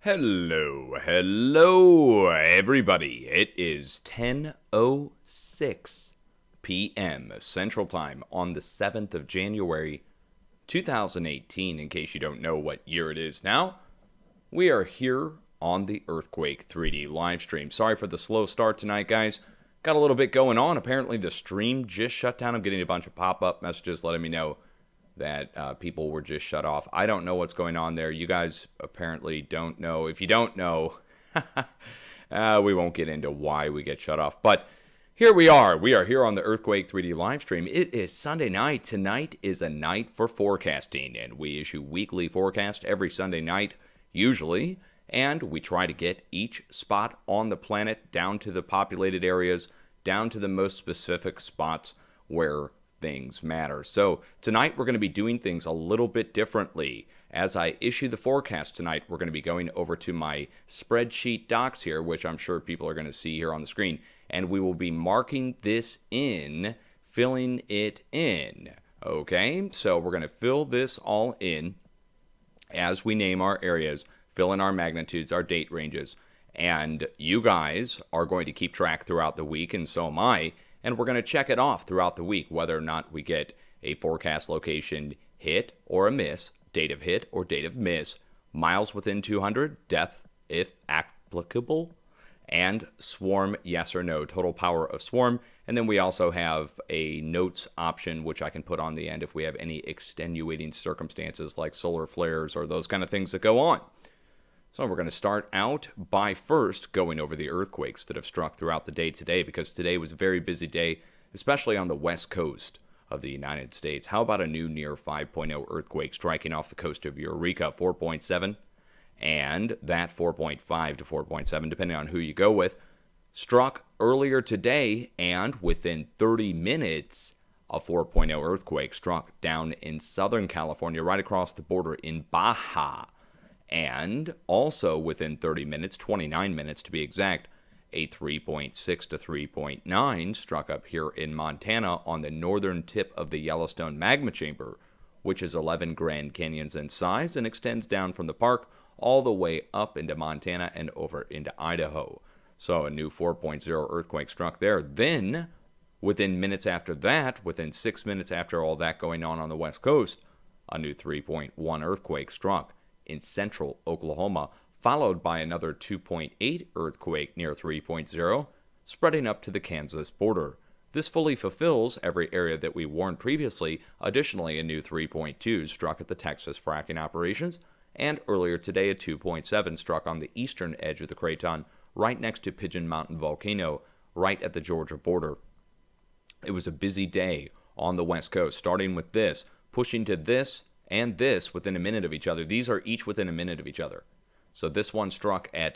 Hello, everybody. It is 10:06 p.m. Central Time on the 7th of January, 2018. In case you don't know what year it is now, we are here on the Earthquake 3D live stream. Sorry for the slow start tonight, guys. Got a little bit going on. Apparently, the stream just shut down. I'm getting a bunch of pop-up messages letting me know that people were just shut off. I don't know what's going on there. You guys apparently don't know. If you don't know, we won't get into why we get shut off. But here we are. We are here on the Earthquake 3D live stream. It is Sunday night. Tonight is a night for forecasting, and we issue weekly forecast every Sunday night, usually, and we try to get each spot on the planet down to the populated areas, down to the most specific spots where things matter. So tonight we're going to be doing things a little bit differently. As I issue the forecast tonight, we're going to be going over to my spreadsheet docs here, which I'm sure people are going to see here on the screen, and we will be marking this in, filling it in. Okay, so we're going to fill this all in as we name our areas, fill in our magnitudes, our date ranges, and you guys are going to keep track throughout the week, and so am I. And we're going to check it off throughout the week, whether or not we get a forecast location hit or a miss, date of hit or date of miss, miles within 200, depth if applicable, and swarm yes or no, total power of swarm. And then we also have a notes option, which I can put on the end if we have any extenuating circumstances like solar flares or those kind of things that go on. So we're going to start out by first going over the earthquakes that have struck throughout the day today, because today was a very busy day, especially on the west coast of the United States. How about a new near 5.0 earthquake striking off the coast of Eureka, 4.7, and that 4.5 to 4.7, depending on who you go with, struck earlier today, and within 30 minutes, a 4.0 earthquake struck down in Southern California, right across the border in Baja. And also within 30 minutes, 29 minutes to be exact, a 3.6 to 3.9 struck up here in Montana on the northern tip of the Yellowstone magma chamber, which is 11 Grand Canyons in size and extends down from the park all the way up into Montana and over into Idaho. So a new 4.0 earthquake struck there. Then, within minutes after that, within 6 minutes after all that going on the west coast, a new 3.1 earthquake struck in central Oklahoma, followed by another 2.8 earthquake near 3.0, spreading up to the Kansas border. This fully fulfills every area that we warned previously. Additionally, a new 3.2 struck at the Texas fracking operations, and earlier today a 2.7 struck on the eastern edge of the craton, right next to Pigeon Mountain Volcano, right at the Georgia border. It was a busy day on the west coast, starting with this, pushing to this, and this within a minute of each other. These are each within a minute of each other. So this one struck at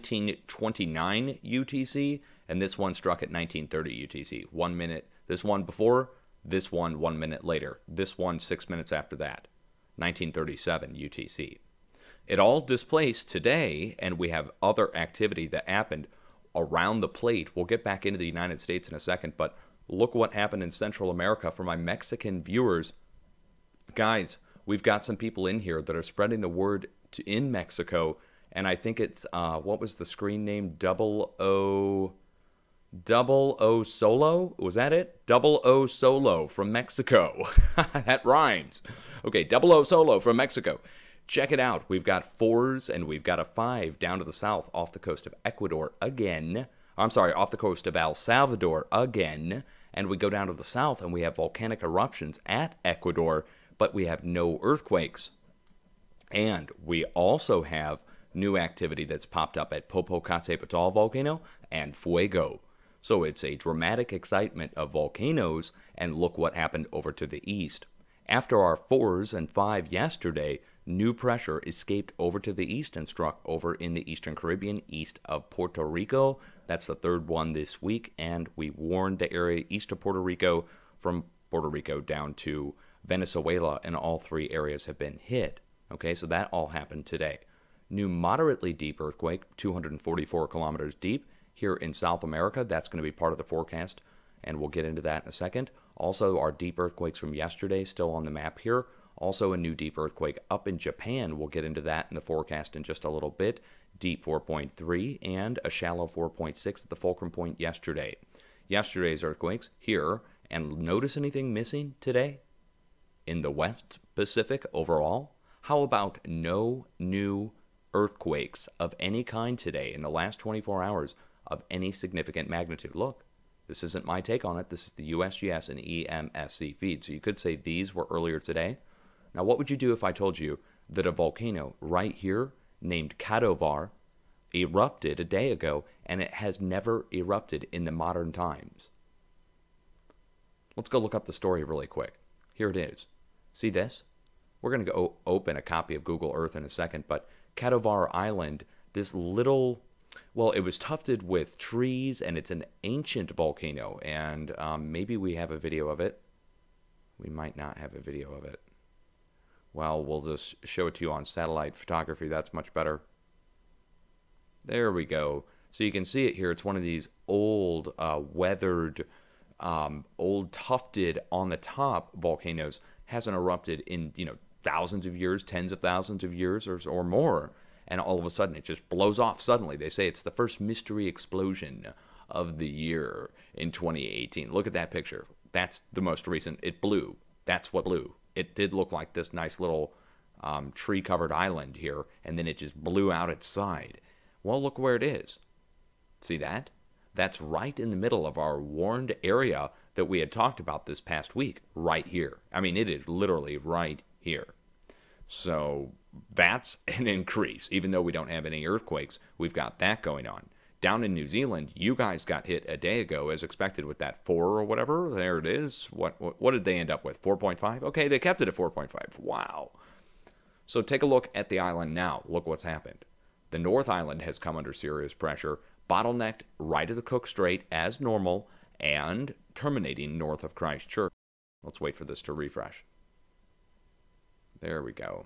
1929 UTC, and this one struck at 1930 UTC. 1 minute, this one before, this one 1 minute later, this one 6 minutes after that, 1937 UTC. It all displaced today, and we have other activity that happened around the plate. We'll get back into the United States in a second, but look what happened in Central America for my Mexican viewers. Guys, we've got some people in here that are spreading the word in Mexico, and I think it's, what was the screen name? Double O Solo? Was that it? Double O Solo from Mexico. That rhymes. Okay, Double O Solo from Mexico. Check it out. We've got 4s and we've got a 5 down to the south off the coast of Ecuador again. I'm sorry, off the coast of El Salvador again. And we go down to the south and we have volcanic eruptions at Ecuador, but we have no earthquakes. And we also have new activity that's popped up at Popocatépetl volcano and Fuego. So it's a dramatic excitement of volcanoes, and look what happened over to the east. After our 4s and 5 yesterday, new pressure escaped over to the east and struck over in the eastern Caribbean, east of Puerto Rico. That's the 3rd one this week, and we warned the area east of Puerto Rico, from Puerto Rico down to Venezuela, and all 3 areas have been hit. Okay, so that all happened today. New moderately deep earthquake, 244 kilometers deep, here in South America. That's going to be part of the forecast, and we'll get into that in a second. Also, our deep earthquakes from yesterday still on the map here. Also, a new deep earthquake up in Japan. We'll get into that in the forecast in just a little bit. Deep 4.3 and a shallow 4.6 at the fulcrum point yesterday. Yesterday's earthquakes here. And notice anything missing today in the West Pacific overall? How about no new earthquakes of any kind today in the last 24 hours of any significant magnitude? Look, this isn't my take on it. This is the USGS and EMSC feed. So you could say these were earlier today. Now, what would you do if I told you that a volcano right here named Kadovar erupted a day ago and it has never erupted in the modern times? Let's go look up the story really quick. Here it is. See this? We're going to go open a copy of Google Earth in a second, but Kadovar Island, this little, well, it was tufted with trees, and it's an ancient volcano, and maybe we have a video of it. We might not have a video of it. Well, we'll just show it to you on satellite photography. That's much better. There we go. So you can see it here. It's one of these old, weathered, old tufted on the top volcanoes. Hasn't erupted in, thousands of years, tens of thousands of years or more. And all of a sudden it just blows off suddenly. They say it's the first mystery explosion of the year in 2018. Look at that picture. That's the most recent. It blew. That's what blew. It did look like this nice little tree-covered island here, and then it just blew out its side. Well, look where it is. See that? That's right in the middle of our warned area that we had talked about this past week, right here. I mean, it is literally right here. So that's an increase. Even though we don't have any earthquakes, we've got that going on. Down in New Zealand, you guys got hit a day ago as expected with that 4 or whatever. There it is. What did they end up with? 4.5? Okay, they kept it at 4.5. Wow. So take a look at the island now. Look what's happened. The North Island has come under serious pressure, bottlenecked right at the Cook Strait as normal, and terminating north of Christchurch. Let's wait for this to refresh. There we go.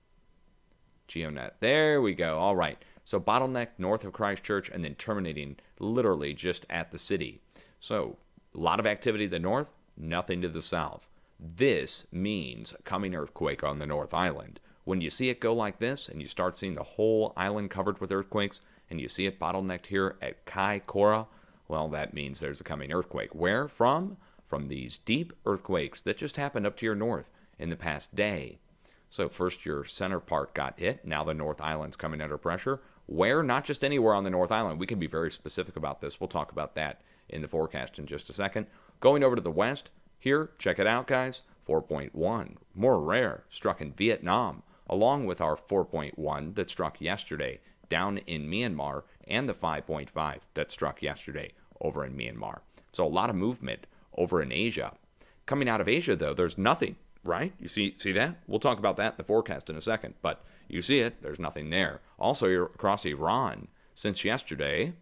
GeoNet. There we go. All right. So bottleneck north of Christchurch and then terminating literally just at the city. So a lot of activity to the north, nothing to the south. This means a coming earthquake on the North Island. When you see it go like this and you start seeing the whole island covered with earthquakes and you see it bottlenecked here at Kaikoura, well, that means there's a coming earthquake. Where from? From these deep earthquakes that just happened up to your north in the past day. So first your center part got hit. Now the North Island's coming under pressure. Where? Not just anywhere on the North Island. We can be very specific about this. We'll talk about that in the forecast in just a second. Going over to the west, here, check it out, guys. 4.1, more rare, struck in Vietnam, along with our 4.1 that struck yesterday down in Myanmar, and the 5.5 that struck yesterday over in Myanmar. So a lot of movement over in Asia. Coming out of Asia, though, there's nothing. Right? You see that? We'll talk about that in the forecast in a second, but you see it, there's nothing there. Also, you're across Iran since yesterday.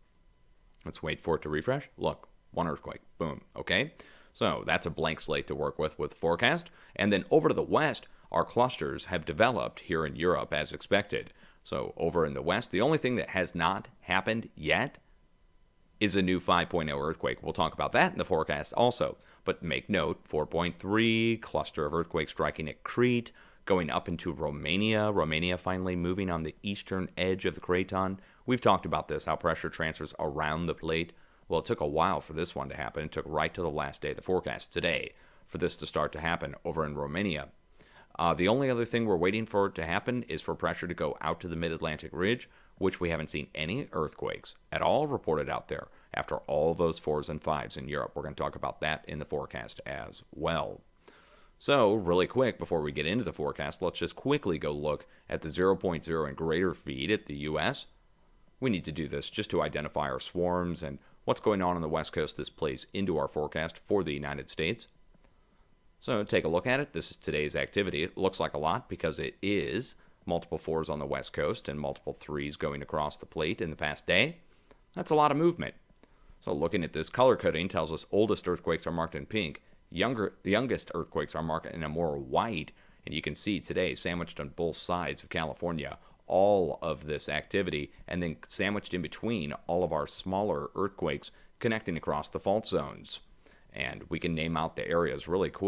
Let's wait for it to refresh. Look, one earthquake. Boom. Okay? So that's a blank slate to work with forecast. And then over to the west, our clusters have developed here in Europe as expected. So over in the west, the only thing that has not happened yet is a new 5.0 earthquake. We'll talk about that in the forecast also. But make note, 4.3, cluster of earthquakes striking at Crete, going up into Romania. Romania finally moving on the eastern edge of the craton. We've talked about this, how pressure transfers around the plate. Well, it took a while for this one to happen. It took right to the last day of the forecast today for this to start to happen over in Romania. The only other thing we're waiting for it to happen is for pressure to go out to the mid-Atlantic ridge, which we haven't seen any earthquakes at all reported out there after all those 4s and 5s in Europe. We're going to talk about that in the forecast as well. So, really quick, before we get into the forecast, let's just quickly go look at the 0.0 and greater feed at the U.S. We need to do this just to identify our swarms and what's going on the West Coast. This plays into our forecast for the United States. So, take a look at it. This is today's activity. It looks like a lot because it is multiple 4s on the West Coast and multiple 3s going across the plate in the past day. That's a lot of movement. So looking at this color coding tells us oldest earthquakes are marked in pink, youngest earthquakes are marked in a more white, and you can see today sandwiched on both sides of California all of this activity, and then sandwiched in between all of our smaller earthquakes connecting across the fault zones. And we can name out the areas really quick.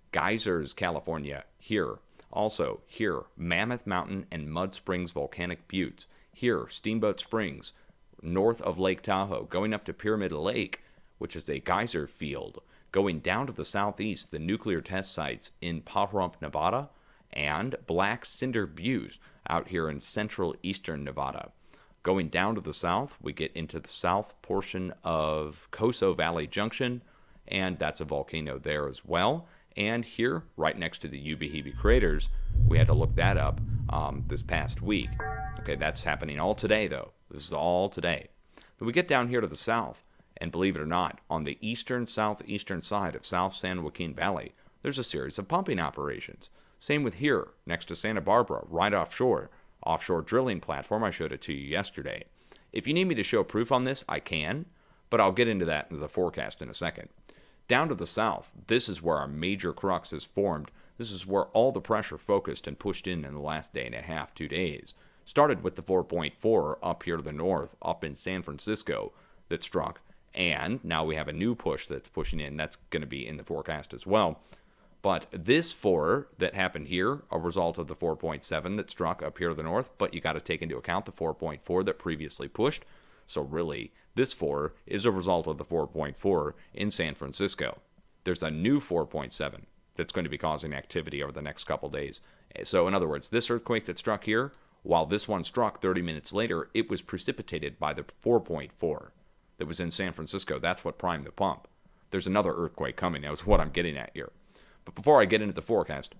Geysers, California, here. Also, here, Mammoth Mountain and Mud Springs Volcanic Buttes. Here, Steamboat Springs, north of Lake Tahoe, going up to Pyramid Lake, which is a geyser field. Going down to the southeast, the nuclear test sites in Pahrump, Nevada, and Black Cinder Buttes out here in central eastern Nevada. Going down to the south, we get into the south portion of Coso Valley Junction, and that's a volcano there as well. And here, right next to the Ubehebe craters, we had to look that up this past week. Okay, that's happening all today, though. This is all today. Then we get down here to the south, and believe it or not, on the eastern southeastern side of South San Joaquin Valley, there's a series of pumping operations. Same with here, next to Santa Barbara, right offshore drilling platform. I showed it to you yesterday. If you need me to show proof on this, I can, but I'll get into that in the forecast in a second. Down to the south, this is where our major crux is formed. This is where all the pressure focused and pushed in the last day and a half, 2 days. Started with the 4.4 up here to the north, up in San Francisco, that struck. And now we have a new push that's pushing in. That's going to be in the forecast as well. But this 4 that happened here, a result of the 4.7 that struck up here to the north, but you got to take into account the 4.4 that previously pushed. So really, this 4 is a result of the 4.4 in San Francisco. There's a new 4.7 that's going to be causing activity over the next couple days. So in other words, this earthquake that struck here, while this one struck 30 minutes later, it was precipitated by the 4.4 that was in San Francisco. That's what primed the pump. There's another earthquake coming. That's what I'm getting at here. But before I get into the forecast,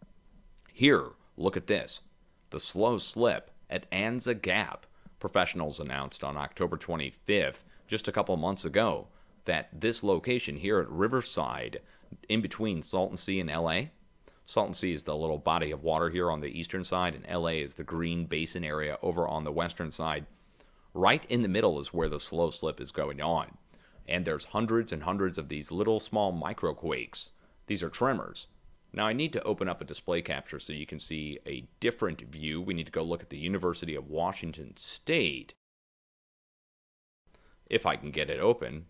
here, look at this. The slow slip at Anza Gap. Professionals announced on October 25th, just a couple months ago, that this location here at Riverside, in between Salton Sea and LA, Salton Sea is the little body of water here on the eastern side, and LA is the green basin area over on the western side. Right in the middle is where the slow slip is going on. And there's hundreds and hundreds of these little small microquakes. These are tremors. Now I need to open up a display capture so you can see a different view. We need to go look at the University of Washington State. If I can get it open.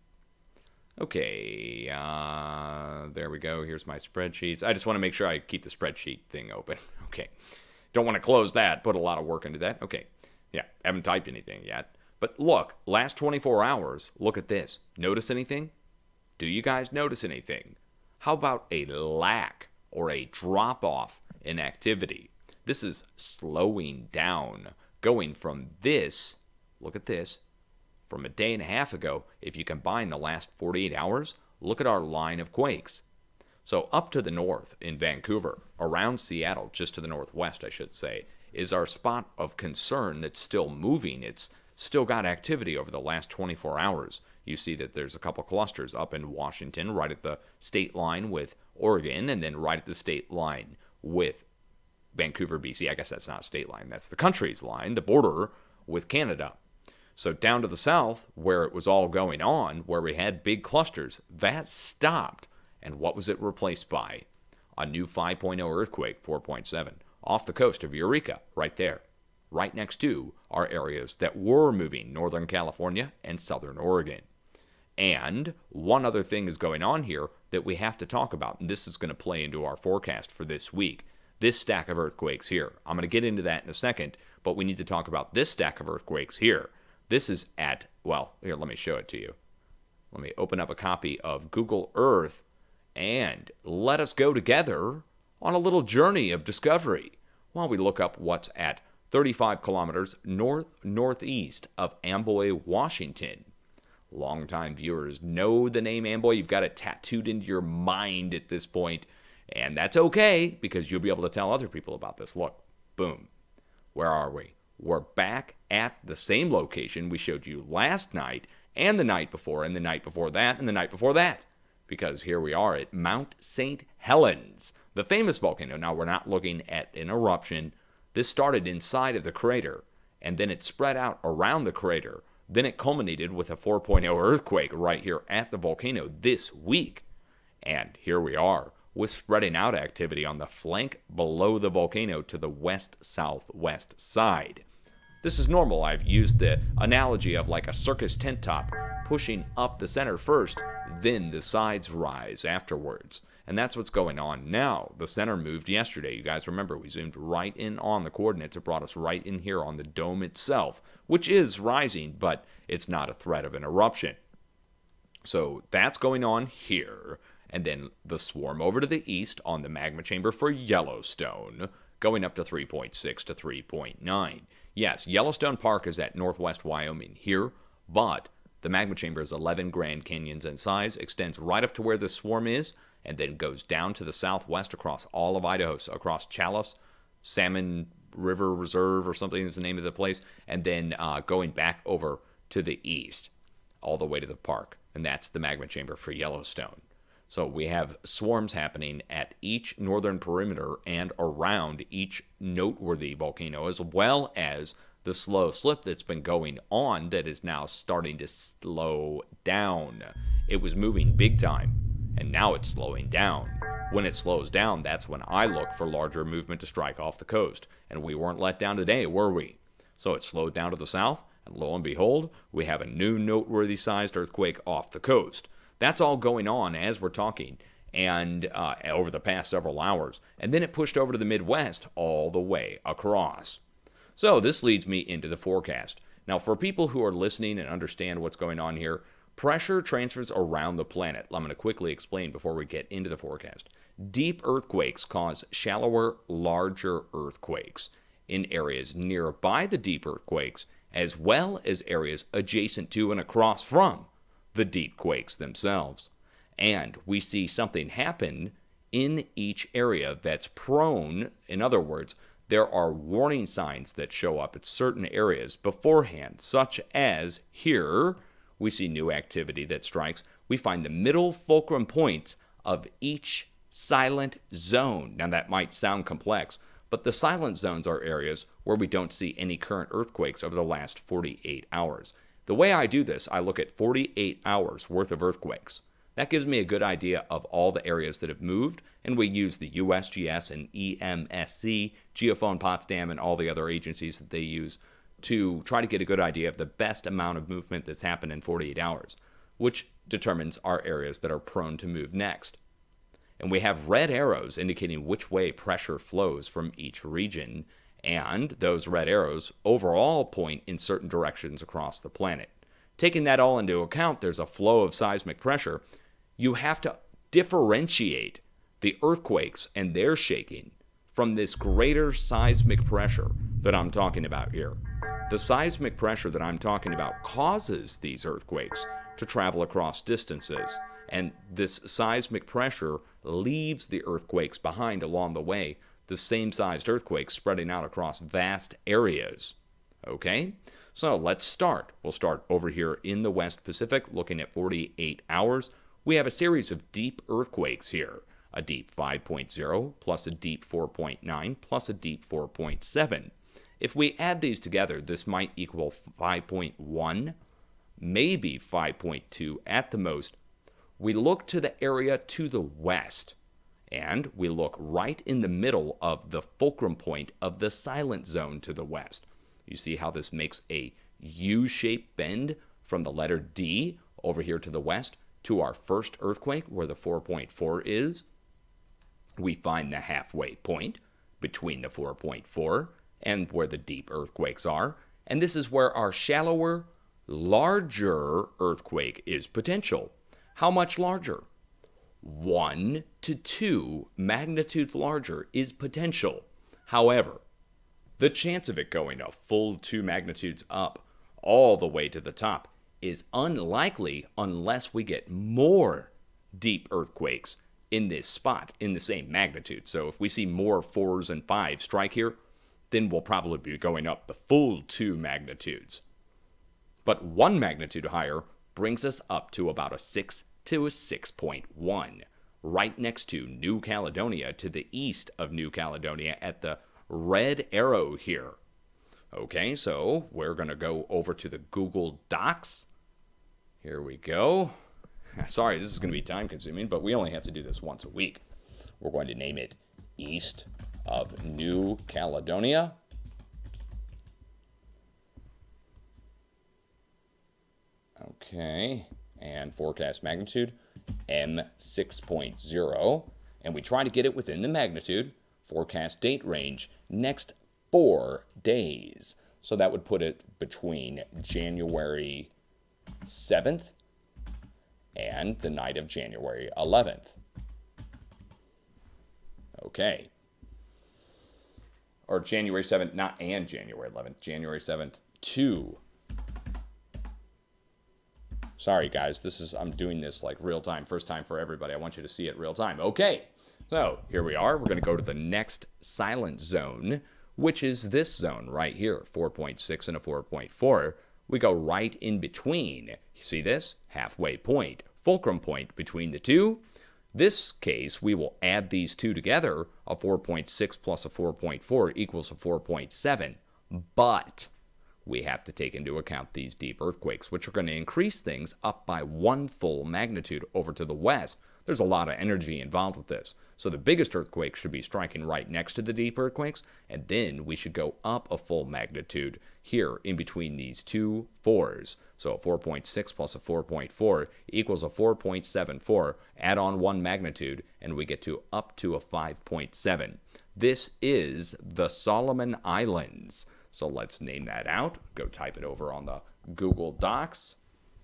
Okay, there we go. Here's my spreadsheets. I just want to make sure I keep the spreadsheet thing open. Okay, don't want to close that. Put a lot of work into that. Okay, yeah, haven't typed anything yet. But look, last 24 hours, look at this. Notice anything? Do you guys notice anything? How about a lack or a drop-off in activity? This is slowing down, going from this, look at this, from a day and a half ago. If you combine the last 48 hours, look at our line of quakes. So up to the north in Vancouver, around Seattle, just to the northwest, I should say, is our spot of concern that's still moving. It's still got activity over the last 24 hours. You see that there's a couple clusters up in Washington, right at the state line with Oregon, and then right at the state line with Vancouver, BC. I guess that's not state line. That's the country's line, the border with Canada. So down to the south, where it was all going on, where we had big clusters, that stopped. And what was it replaced by? A new 5.0 earthquake, 4.7, off the coast of Eureka, right there, right next to our areas that were moving, Northern California and Southern Oregon. And one other thing is going on here that we have to talk about, and this is going to play into our forecast for this week. This stack of earthquakes here. I'm going to get into that in a second, but we need to talk about this stack of earthquakes here. This is at, well, here, let me show it to you. Let me open up a copy of Google Earth, and let us go together on a little journey of discovery while we look up what's at 35 kilometers northeast of Amboy, Washington. Longtime viewers know the name Amboy. You've got it tattooed into your mind at this point, and that's okay because you'll be able to tell other people about this. Look, boom. Where are we? We're back at the same location we showed you last night and the night before and the night before that and the night before that, because here we are at Mount St. Helens, the famous volcano. Now, we're not looking at an eruption. This started inside of the crater, and then it spread out around the crater. Then it culminated with a 4.0 earthquake right here at the volcano this week. And here we are with spreading out activity on the flank below the volcano to the west-southwest side. This is normal. I've used the analogy of like a circus tent top, pushing up the center first, then the sides rise afterwards. And that's what's going on now. The center moved yesterday. You guys remember, we zoomed right in on the coordinates. It brought us right in here on the dome itself, which is rising, but it's not a threat of an eruption. So that's going on here. And then the swarm over to the east on the magma chamber for Yellowstone, going up to 3.6 to 3.9. Yes, Yellowstone Park is at northwest Wyoming here, but the magma chamber is 11 Grand Canyons in size, extends right up to where the swarm is, and then goes down to the southwest across all of Idaho, so across Chalice, Salmon River Reserve or something is the name of the place, and then going back over to the east, all the way to the park. And that's the magma chamber for Yellowstone. So we have swarms happening at each northern perimeter and around each noteworthy volcano, as well as the slow slip that's been going on that is now starting to slow down. It was moving big time, and now it's slowing down. When it slows down, that's when I look for larger movement to strike off the coast. And we weren't let down today, were we? So it slowed down to the south, and lo and behold, we have a new noteworthy sized earthquake off the coast. That's all going on as we're talking, and over the past several hours. And then it pushed over to the Midwest all the way across. So this leads me into the forecast. Now, for people who are listening and understand what's going on here, pressure transfers around the planet. I'm going to quickly explain before we get into the forecast. Deep earthquakes cause shallower, larger earthquakes in areas nearby the deep earthquakes, as well as areas adjacent to and across from the deep quakes themselves. And we see something happen in each area that's prone. In other words, there are warning signs that show up at certain areas beforehand, such as here, we see new activity that strikes. We find the middle fulcrum points of each silent zone. Now that might sound complex, but the silent zones are areas where we don't see any current earthquakes over the last 48 hours. The way I do this, I look at 48 hours worth of earthquakes. That gives me a good idea of all the areas that have moved, and we use the USGS and EMSC, Geophone Potsdam, and all the other agencies that they use to try to get a good idea of the best amount of movement that's happened in 48 hours, which determines our areas that are prone to move next. And we have red arrows indicating which way pressure flows from each region, and those red arrows overall point in certain directions across the planet. Taking that all into account, there's a flow of seismic pressure. You have to differentiate the earthquakes and their shaking from this greater seismic pressure that I'm talking about here. The seismic pressure that I'm talking about causes these earthquakes to travel across distances, and this seismic pressure leaves the earthquakes behind along the way, the same-sized earthquakes spreading out across vast areas. Okay? So let's start. We'll start over here in the West Pacific, looking at 48 hours. We have a series of deep earthquakes here. A deep 5.0, plus a deep 4.9, plus a deep 4.7. If we add these together, this might equal 5.1, maybe 5.2 at the most. We look to the area to the west, and we look right in the middle of the fulcrum point of the silent zone to the west. You see how this makes a U-shaped bend from the letter D over here to the west to our first earthquake where the 4.4 is. We find the halfway point between the 4.4 and where the deep earthquakes are. And this is where our shallower, larger earthquake is potential. How much larger? 1 to 2 magnitudes larger is potential. However, the chance of it going a full 2 magnitudes up all the way to the top is unlikely unless we get more deep earthquakes in this spot in the same magnitude. So if we see more 4s and 5s strike here, then we'll probably be going up the full 2 magnitudes. But 1 magnitude higher brings us up to about a 6 to a 6.1, right next to New Caledonia, to the east of New Caledonia at the red arrow here. Okay, so we're going to go over to the Google Docs. Here we go. Sorry, this is going to be time consuming, but we only have to do this once a week. We're going to name it East of New Caledonia. Okay, and forecast magnitude M6.0, and we try to get it within the magnitude. Forecast date range next 4 days. So that would put it between January 7th and the night of January 11th. Okay. Or January 7th, not and January 11th. January 7th to... Sorry, guys. I'm doing this like real time. First time for everybody. I want you to see it real time. Okay. So here we are. We're going to go to the next silent zone, which is this zone right here, 4.6 and a 4.4. We go right in between. You see this? Halfway point, fulcrum point between the two. This case, we will add these two together. A 4.6 plus a 4.4 equals a 4.7. But we have to take into account these deep earthquakes, which are going to increase things up by 1 full magnitude over to the west. There's a lot of energy involved with this. So the biggest earthquake should be striking right next to the deep earthquakes, and then we should go up a full magnitude here in between these two 4s. So a 4.6 plus a 4.4 equals a 4.74. Add on 1 magnitude, and we get to up to a 5.7. This is the Solomon Islands. So let's name that out. Go type it over on the Google Docs.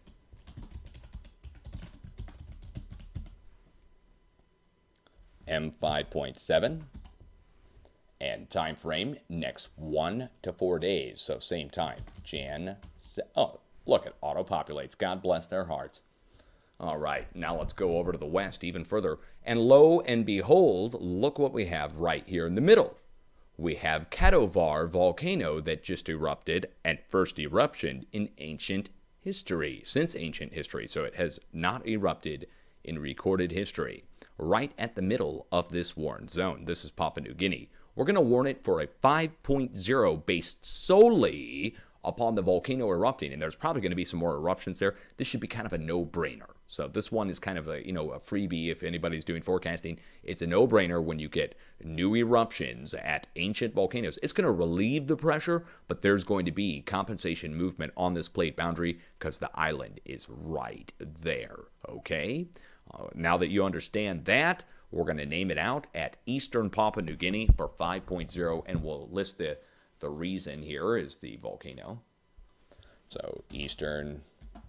M5.7, and time frame next 1 to 4 days. So same time, oh, look, it auto-populates. God bless their hearts. All right, now let's go over to the west even further. And lo and behold, look what we have right here in the middle. We have Katovar volcano that just erupted at first eruption in ancient history, since ancient history. So it has not erupted in recorded history. Right at the middle of this warned zone. This is Papua New Guinea. We're going to warn it for a 5.0 based solely upon the volcano erupting, and there's probably going to be some more eruptions there. This should be kind of a no-brainer. So this one is kind of a, a freebie if anybody's doing forecasting. It's a no-brainer when you get new eruptions at ancient volcanoes. It's going to relieve the pressure, but there's going to be compensation movement on this plate boundary because the island is right there, okay? Now that you understand that, we're going to name it out at Eastern Papua New Guinea for 5.0, and we'll list the reason here is the volcano. So Eastern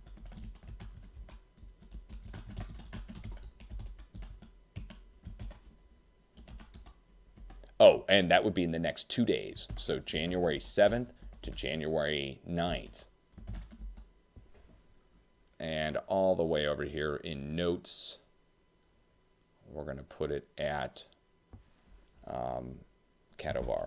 Oh, and that would be in the next 2 days. So January 7th to January 9th. And all the way over here in notes, we're going to put it at Katovar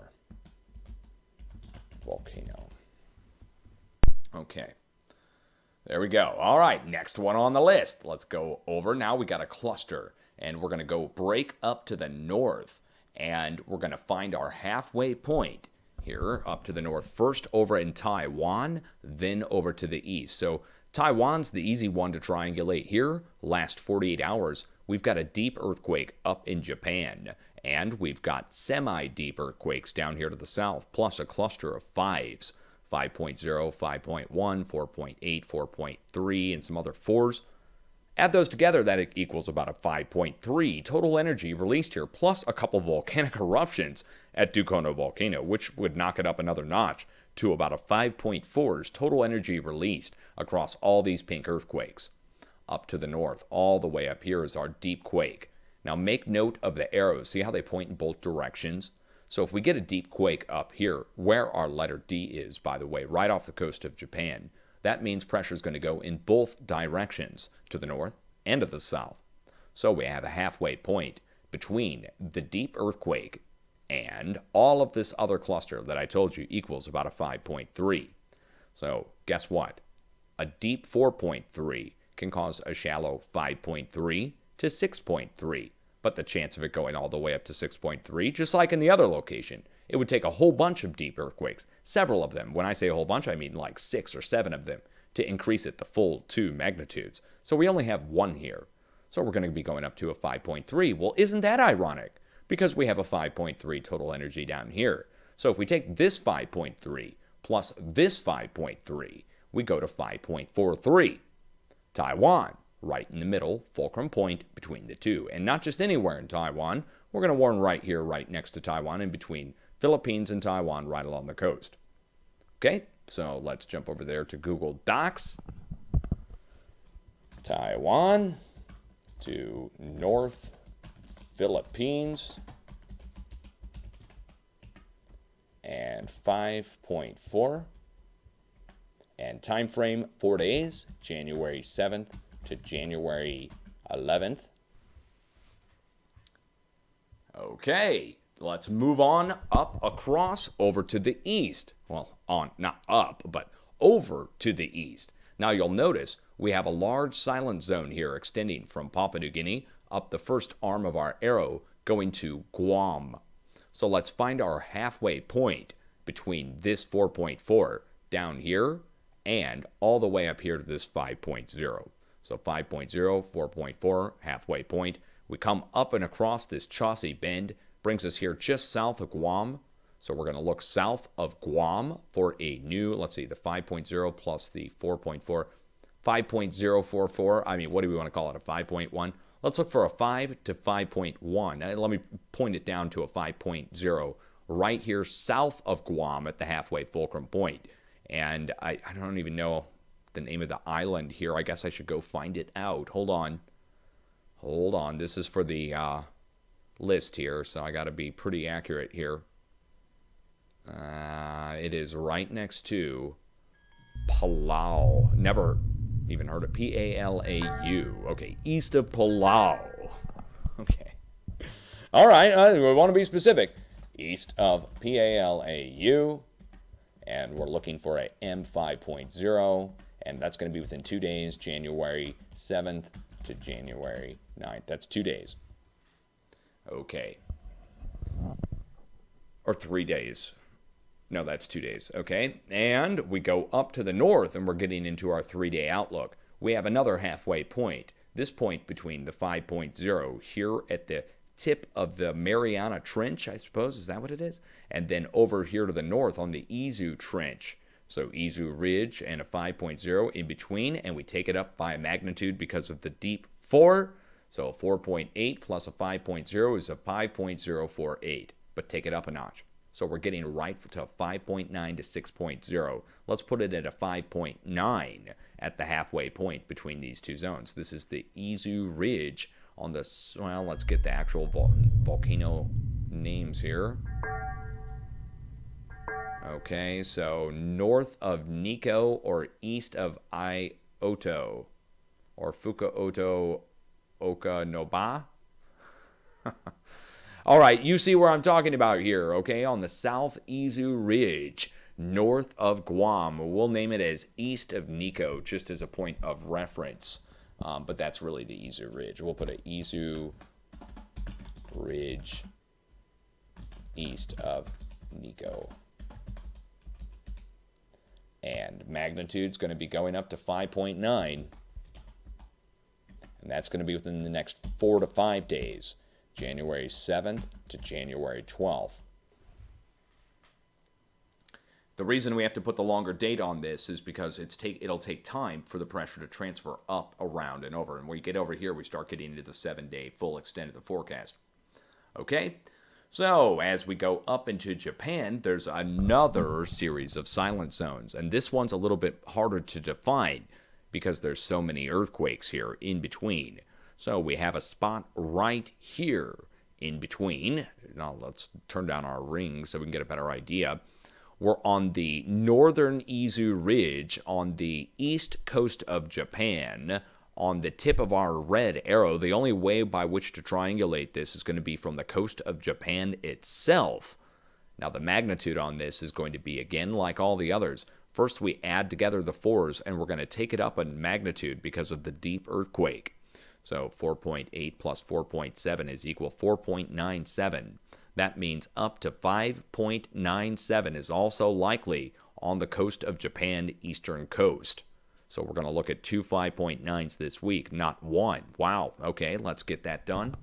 volcano. Okay. There we go. All right, next one on the list. Let's go over. Now we got a cluster, and we're going to go break up to the north, and we're going to find our halfway point here up to the north. First over in Taiwan, then over to the east. So Taiwan's the easy one to triangulate here. Last 48 hours, we've got a deep earthquake up in Japan, and we've got semi-deep earthquakes down here to the south, plus a cluster of 5s, 5.0, 5.1, 4.8, 4.3, and some other 4s. Add those together, that equals about a 5.3 total energy released here, plus a couple volcanic eruptions at Dukono volcano, which would knock it up another notch to about a 5.4's total energy released across all these pink earthquakes. Up to the north, all the way up here is our deep quake. Now make note of the arrows. See how they point in both directions? So if we get a deep quake up here, where our letter D is, by the way, right off the coast of Japan, that means pressure is going to go in both directions, to the north and to the south. So we have a halfway point between the deep earthquake and all of this other cluster that I told you equals about a 5.3. So guess what? A deep 4.3 can cause a shallow 5.3 to 6.3. But the chance of it going all the way up to 6.3, just like in the other location, it would take a whole bunch of deep earthquakes, several of them. When I say a whole bunch, I mean like 6 or 7 of them, to increase it the full 2 magnitudes. So we only have 1 here. So we're going to be going up to a 5.3. Well, isn't that ironic? Because we have a 5.3 total energy down here. So if we take this 5.3 plus this 5.3, we go to 5.43. Taiwan, right in the middle, fulcrum point between the two. And not just anywhere in Taiwan. We're going to warn right here, right next to Taiwan, in between Philippines and Taiwan, right along the coast. Okay, so let's jump over there to Google Docs. Taiwan to North Philippines. And 5.4. And time frame 4 days, January 7th to January 11th. Okay, let's move on up across over to the east. Well, not up, but over to the east. Now you'll notice we have a large silent zone here extending from Papua New Guinea up the first arm of our arrow going to Guam. So let's find our halfway point between this 4.4 down here and all the way up here to this 5.0. So 5.0, 4.4, halfway point. We come up and across this Chaucy Bend, brings us here just south of Guam. So we're going to look south of Guam for a new, let's see, the 5.0 plus the 4.4, 5.044. I mean, what do we want to call it, a 5.1? Let's look for a 5 to 5.1. Let me point it down to a 5.0 right here south of Guam at the halfway fulcrum point. And I don't even know the name of the island here. I guess I should go find it out. Hold on. Hold on. This is for the list here, so I got to be pretty accurate here. It is right next to Palau. Never even heard of P-A-L-A-U. Okay, east of Palau. Okay. All right, we want to be specific. East of P-A-L-A-U. And we're looking for a M5.0. And that's going to be within 2 days, January 7th to January 9th. That's 2 days. Okay. Or 3 days. No, that's 2 days. Okay. And we go up to the north and we're getting into our 3-day outlook. We have another halfway point. This point between the 5.0 here at the tip of the Mariana Trench, I suppose. Is that what it is? And then over here to the north on the Izu Trench. So Izu Ridge and a 5.0 in between. And we take it up by a magnitude because of the deep 4. So a 4.8 plus a 5.0 is a 5.048. But take it up a notch. So we're getting right to 5.9 to 6.0. Let's put it at a 5.9 at the halfway point between these two zones. This is the Izu Ridge on the, well, let's get the actual volcano names here. Okay, so north of Nico or east of Ioto or Fukuoto Okanoba. All right, you see where I'm talking about here, okay? On the South Izu Ridge, north of Guam. We'll name it as east of Nico, just as a point of reference. But that's really the Izu Ridge. We'll put an Izu Ridge east of Nico. And magnitude's going to be going up to 5.9. And that's going to be within the next 4 to 5 days. January 7th to January 12th. The reason we have to put the longer date on this is because it'll take time for the pressure to transfer up, around, and over. And when we get over here, we start getting into the 7-day full extent of the forecast. Okay? So, as we go up into Japan, there's another series of silent zones. And this one's a little bit harder to define because there's so many earthquakes here in between. So we have a spot right here in between. Now let's turn down our ring so we can get a better idea. We're on the northern Izu Ridge on the east coast of Japan. On the tip of our red arrow, the only way by which to triangulate this is going to be from the coast of Japan itself. Now the magnitude on this is going to be, again, like all the others. First we add together the 4s and we're going to take it up in magnitude because of the deep earthquake. So 4.8 plus 4.7 is equal 4.97. That means up to 5.97 is also likely on the coast of Japan, eastern coast. So we're going to look at 2 5.9s this week, not 1. Wow. Okay, let's get that done.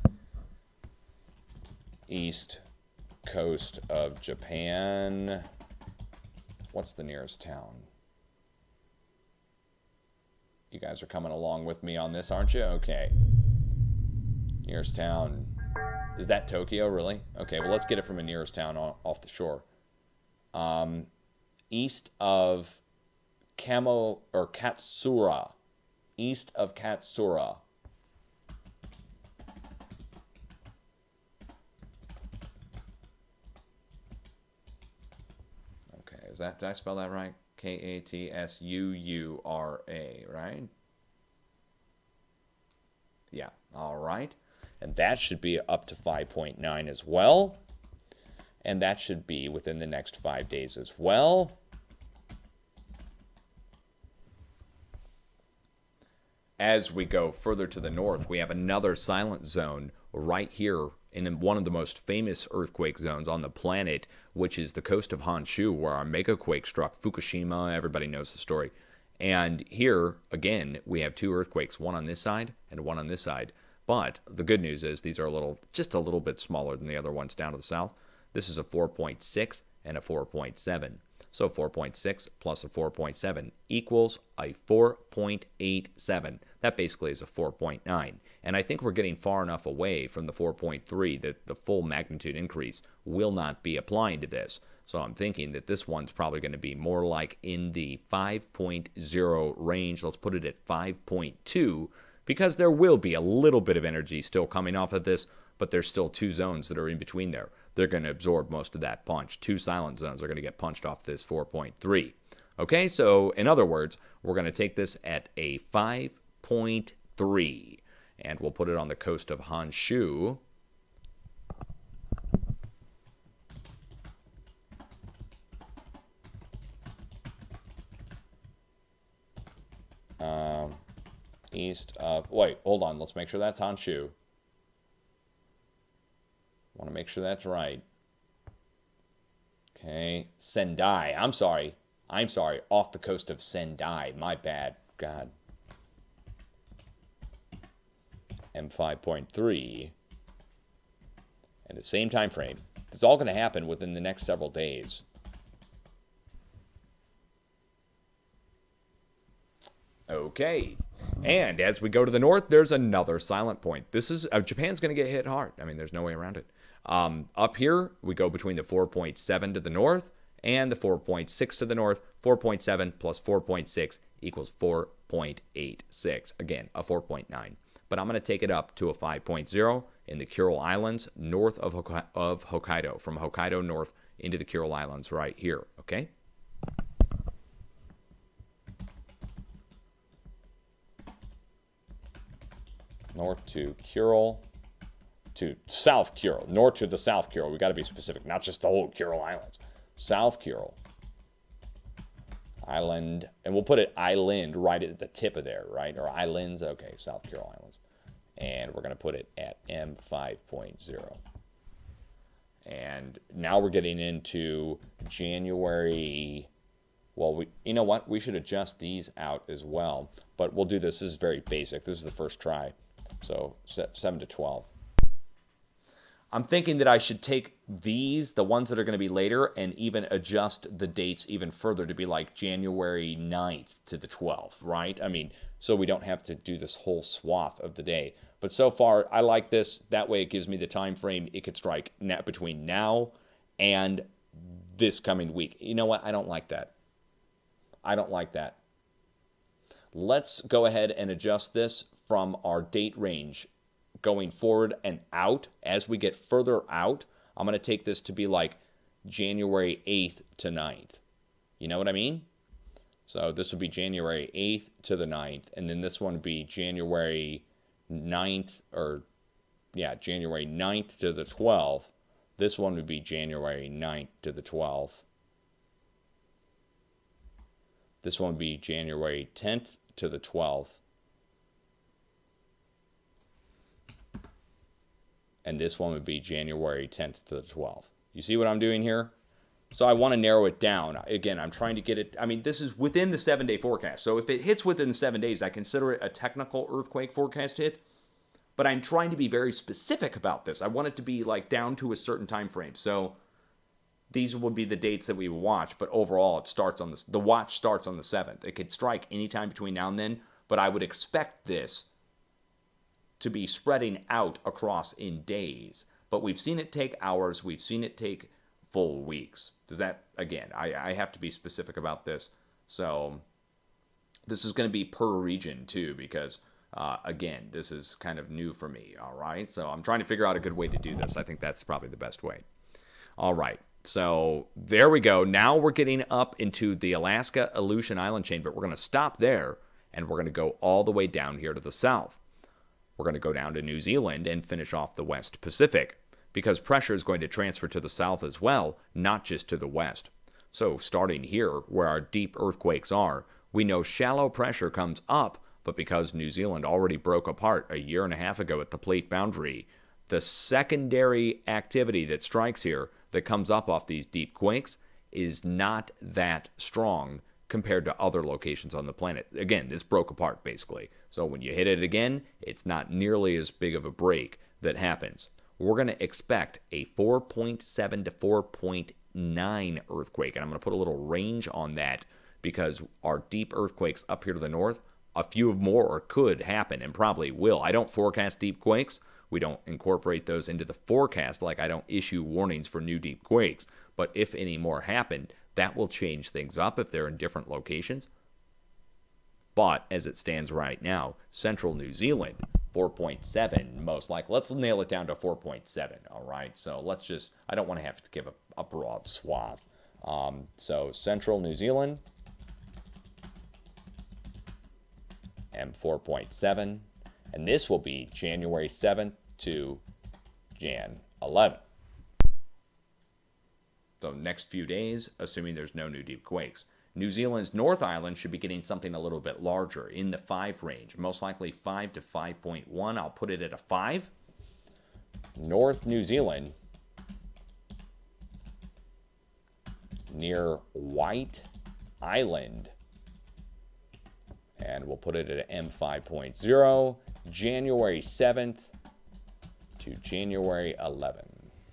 East coast of Japan. What's the nearest town? You guys are coming along with me on this, aren't you? Okay. Nearest town. Is that Tokyo, really? Okay, well, let's get it from a nearest town off the shore. East of Katsura. East of Katsura. Okay, did I spell that right? K-A-T-S-U-U-R-A, right? Yeah, all right. And that should be up to 5.9 as well. And that should be within the next 5 days as well. As we go further to the north, we have another silent zone right here in one of the most famous earthquake zones on the planet, which is the coast of Honshu, where our megaquake struck Fukushima. Everybody knows the story. And here, again, we have two earthquakes, one on this side and one on this side. But the good news is these are just a little bit smaller than the other ones down to the south. This is a 4.6 and a 4.7. So 4.6 plus a 4.7 equals a 4.87. That basically is a 4.9. And I think we're getting far enough away from the 4.3 that the full magnitude increase will not be applying to this. So I'm thinking that this one's probably going to be more like in the 5.0 range. Let's put it at 5.2, because there will be a little bit of energy still coming off of this, but there's still two zones that are in between there. They're going to absorb most of that punch. Two silent zones are going to get punched off this 4.3. Okay, so in other words, we're going to take this at a 5.3, and we'll put it on the coast of Honshu. East of, wait, hold on, let's make sure that's Honshu. Want to make sure that's right. Okay, Sendai, I'm sorry, off the coast of Sendai, my bad, God. M5.3, and the same time frame. It's all going to happen within the next several days. Okay, and as we go to the north, there's another silent point. This is Japan's going to get hit hard. I mean, there's no way around it. Up here, we go between the 4.7 to the north and the 4.6 to the north. 4.7 plus 4.6 equals 4.86. Again, a 4.9. But I'm going to take it up to a 5.0 in the Kuril Islands north of Hokkaido. From Hokkaido north into the Kuril Islands right here, okay? North to Kuril, to South Kuril, north to the South Kuril. We got to be specific, not just the whole Kuril Islands. South Kuril Island, and we'll put it island right at the tip of there, right? Or islands, okay, South Kuril Islands. And we're going to put it at M5.0. And now we're getting into January. Well, you know what? We should adjust these out as well. But we'll do this. This is very basic. This is the first try. So 7 to 12. I'm thinking that I should take these, the ones that are going to be later, and even adjust the dates even further to be like January 9th to the 12th, right? I mean, so we don't have to do this whole swath of the day. But so far, I like this. That way it gives me the time frame it could strike between now and this coming week. You know what? I don't like that. I don't like that. Let's go ahead and adjust this from our date range going forward and out. As we get further out, I'm going to take this to be like January 8th to 9th. You know what I mean? So this would be January 8th to the 9th, and then this one would be January 9th, or yeah, January 9th to the 12th. This one would be January 9th to the 12th. This one would be January 10th to the 12th. And this one would be January 10th to the 12th. You see what I'm doing here? So I want to narrow it down. Again, I'm trying to get it. I mean, this is within the 7-day forecast. So if it hits within 7 days, I consider it a technical earthquake forecast hit. But I'm trying to be very specific about this. I want it to be like down to a certain time frame. So these would be the dates that we would watch. But overall, it starts on the watch starts on the 7th. It could strike anytime between now and then. but I would expect this to be spreading out across in days. But we've seen it take hours. We've seen it take full weeks. Does that, again, I have to be specific about this. So this is going to be per region too, because again, this is kind of new for me. All right. So I'm trying to figure out a good way to do this. I think that's probably the best way. All right. So there we go. Now we're getting up into the Alaska Aleutian Island chain, but we're going to stop there and we're going to go all the way down here to the south. We're going to go down to New Zealand and finish off the West Pacific, because pressure is going to transfer to the south as well, not just to the west. So starting here, where our deep earthquakes are, we know shallow pressure comes up, but because New Zealand already broke apart a year and a half ago at the plate boundary, the secondary activity that strikes here that comes up off these deep quakes is not that strong compared to other locations on the planet. Again, this broke apart basically. So when you hit it again, it's not nearly as big of a break that happens. We're going to expect a 4.7 to 4.9 earthquake. And I'm going to put a little range on that because our deep earthquakes up here to the north, a few more could happen and probably will. I don't forecast deep quakes. We don't incorporate those into the forecast, like I don't issue warnings for new deep quakes. But if any more happen, that will change things up if they're in different locations. But as it stands right now, central New Zealand, 4.7 most likely. Let's nail it down to 4.7, all right? So let's just, I don't want to have to give a broad swath. So central New Zealand, M4.7, and this will be January 7th to Jan 11th. So next few days, assuming there's no new deep quakes. New Zealand's North Island should be getting something a little bit larger, in the 5 range, most likely 5 to 5.1. I'll put it at a 5. North New Zealand, near White Island, and we'll put it at M5.0, January 7th to January 11th.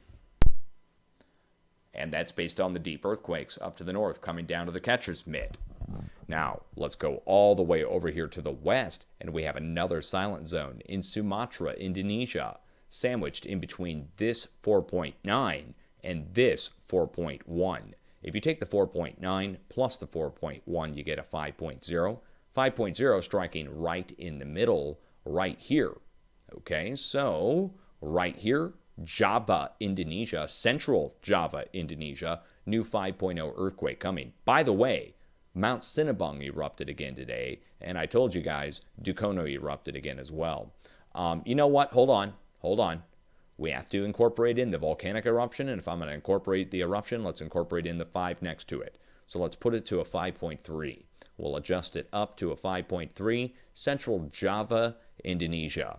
And that's based on the deep earthquakes up to the north coming down to the catcher's mitt. Now, let's go all the way over here to the west, and we have another silent zone in Sumatra, Indonesia, sandwiched in between this 4.9 and this 4.1. If you take the 4.9 plus the 4.1, you get a 5.0. 5.0 striking right in the middle, right here. Okay, so right here, Java, Indonesia, central Java, Indonesia, new 5.0 earthquake coming. By the way, Mount Sinabung erupted again today, and I told you guys, Dukono erupted again as well. You know what? Hold on. We have to incorporate in the volcanic eruption, and if I'm going to incorporate the eruption, let's incorporate in the 5 next to it. So let's put it to a 5.3. We'll adjust it up to a 5.3, central Java, Indonesia.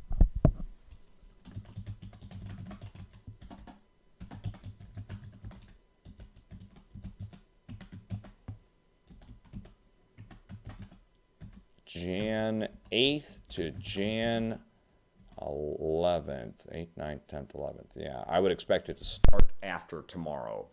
Jan 8th to Jan 11th. 8th, 9th, 10th, 11th. Yeah, I would expect it to start after tomorrow.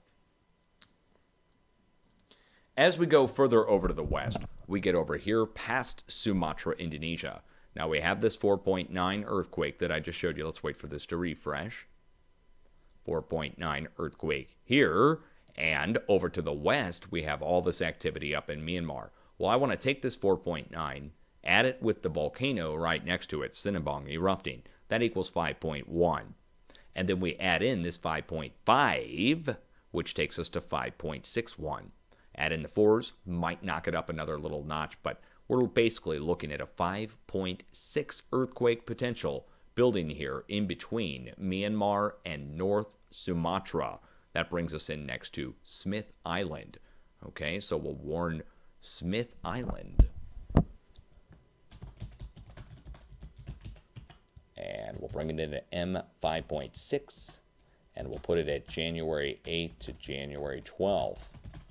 As we go further over to the west, we get over here past Sumatra, Indonesia. Now we have this 4.9 earthquake that I just showed you. Let's wait for this to refresh. 4.9 earthquake here. And over to the west, we have all this activity up in Myanmar. Well, I want to take this 4.9, add it with the volcano right next to it, Sinabung erupting. That equals 5.1. And then we add in this 5.5, which takes us to 5.61. Add in the 4s, might knock it up another little notch, but we're basically looking at a 5.6 earthquake potential building here in between Myanmar and North Sumatra. That brings us in next to Smith Island. Okay, so we'll warn Smith Island. And we'll bring it in at M5.6, and we'll put it at January 8th to January 12th.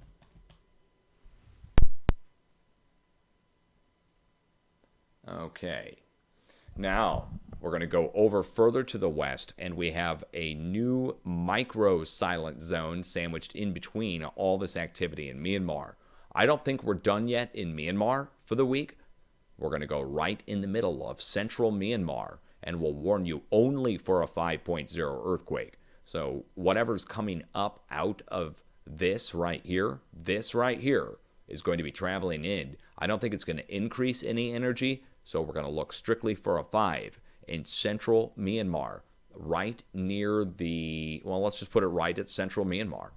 Okay, now we're going to go over further to the west, and we have a new micro silent zone sandwiched in between all this activity in Myanmar. I don't think we're done yet in Myanmar for the week. we're going to go right in the middle of central Myanmar, and we'll warn you only for a 5.0 earthquake. So whatever's coming up out of this right here is going to be traveling in. I don't think it's going to increase any energy, so we're going to look strictly for a 5 in central Myanmar, right near the, well, let's just put it right at central Myanmar.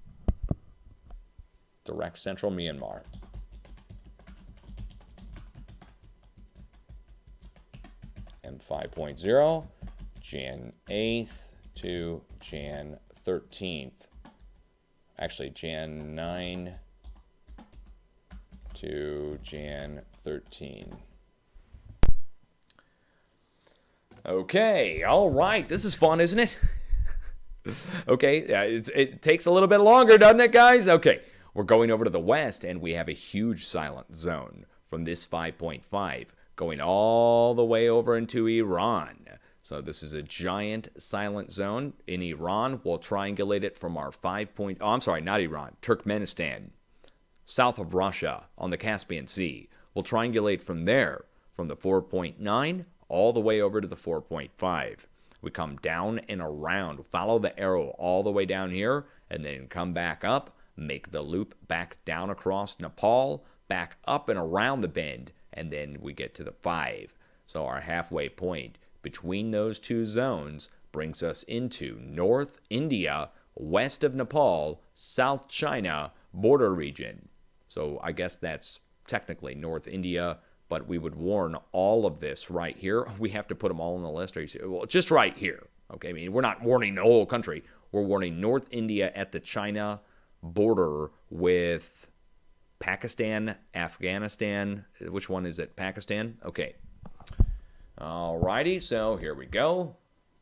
Direct central Myanmar. And 5.0, Jan 8th to Jan 13th. Actually, Jan 9 to Jan 13. Okay, all right. This is fun, isn't it? Okay, it takes a little bit longer, doesn't it, guys? Okay, we're going over to the west, and we have a huge silent zone from this 5.5 going all the way over into Iran. So this is a giant silent zone in Iran. We'll triangulate it from our not Iran, Turkmenistan, south of Russia on the Caspian Sea. We'll triangulate from there, from the 4.9 all the way over to the 4.5. We come down and around, follow the arrow all the way down here, and then come back up, make the loop back down across Nepal, back up and around the bend, and then we get to the 5. So our halfway point between those two zones brings us into North India, west of Nepal, South China border region. So I guess that's technically North India, but we would warn all of this right here. We have to put them all on the list. Or you say, well, just right here. Okay, I mean, we're not warning the whole country. We're warning North India at the China border with Pakistan, Afghanistan. Which one is it? Pakistan? Okay. Alrighty, so here we go.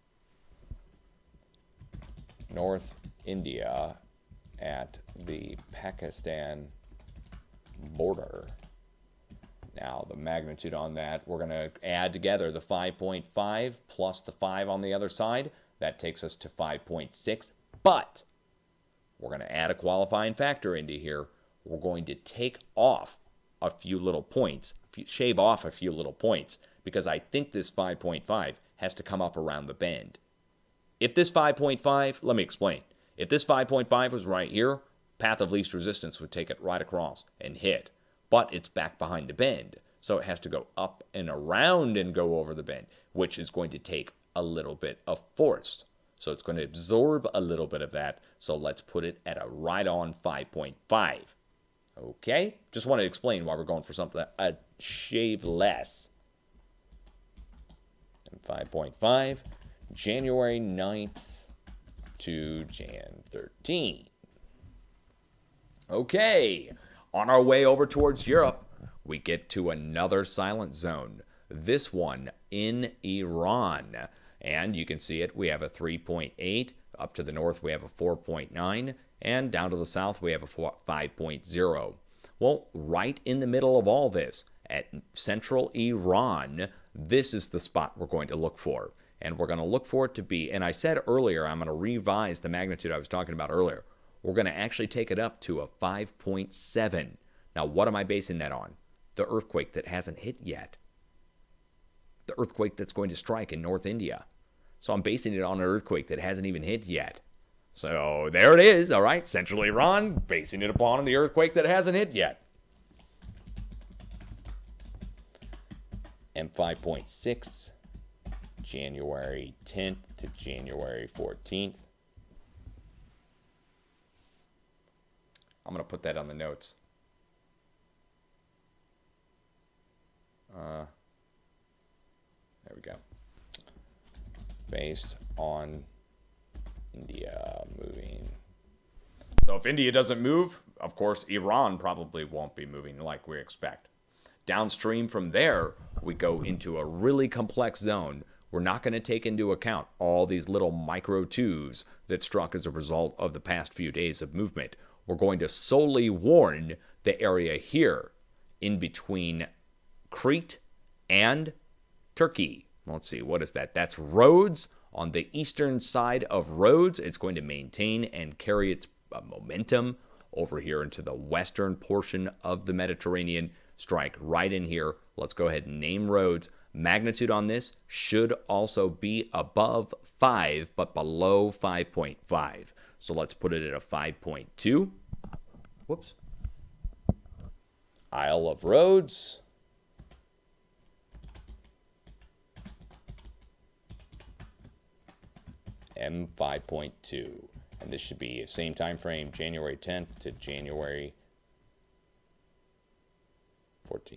North India at the Pakistan border. Now, the magnitude on that, we're going to add together the 5.5 plus the 5 on the other side. That takes us to 5.6, but we're going to add a qualifying factor into here. We're going to take off a few little points, shave off a few little points, because I think this 5.5 has to come up around the bend. If this 5.5, let me explain. If this 5.5 was right here, path of least resistance would take it right across and hit. But it's back behind the bend, so it has to go up and around and go over the bend, which is going to take a little bit of force. So it's going to absorb a little bit of that, so let's put it at a right-on 5.5. Okay? Just want to explain why we're going for something a shade less. 5.5, January 9th to Jan 13. Okay, on our way over towards Europe, we get to another silent zone, this one in Iran. And you can see it, we have a 3.8, up to the north we have a 4.9, and down to the south we have a 5.0. Well, right in the middle of all this, at central Iran, this is the spot we're going to look for. And we're going to look for it to be, and I said earlier, I'm going to revise the magnitude I was talking about earlier. We're going to actually take it up to a 5.7. Now, what am I basing that on? The earthquake that hasn't hit yet. The earthquake that's going to strike in North India. So I'm basing it on an earthquake that hasn't even hit yet. So there it is, all right, central Iran, basing it upon the earthquake that hasn't hit yet. And 5.6, January 10th to January 14th. I'm going to put that on the notes. There we go. Based on India moving. So if India doesn't move, of course, Iran probably won't be moving like we expect. Downstream from there, we go into a really complex zone. We're not going to take into account all these little micro twos that struck as a result of the past few days of movement. We're going to solely warn the area here in between Crete and Turkey. Let's see, what is that? That's Rhodes. On the eastern side of Rhodes, it's going to maintain and carry its momentum over here into the western portion of the Mediterranean, strike right in here, Let's go ahead and name roads. Magnitude on this should also be above 5, but below 5.5. So let's put it at a 5.2. Whoops. Isle of Roads. M5.2. And this should be the same time frame, January 10th to January 14th.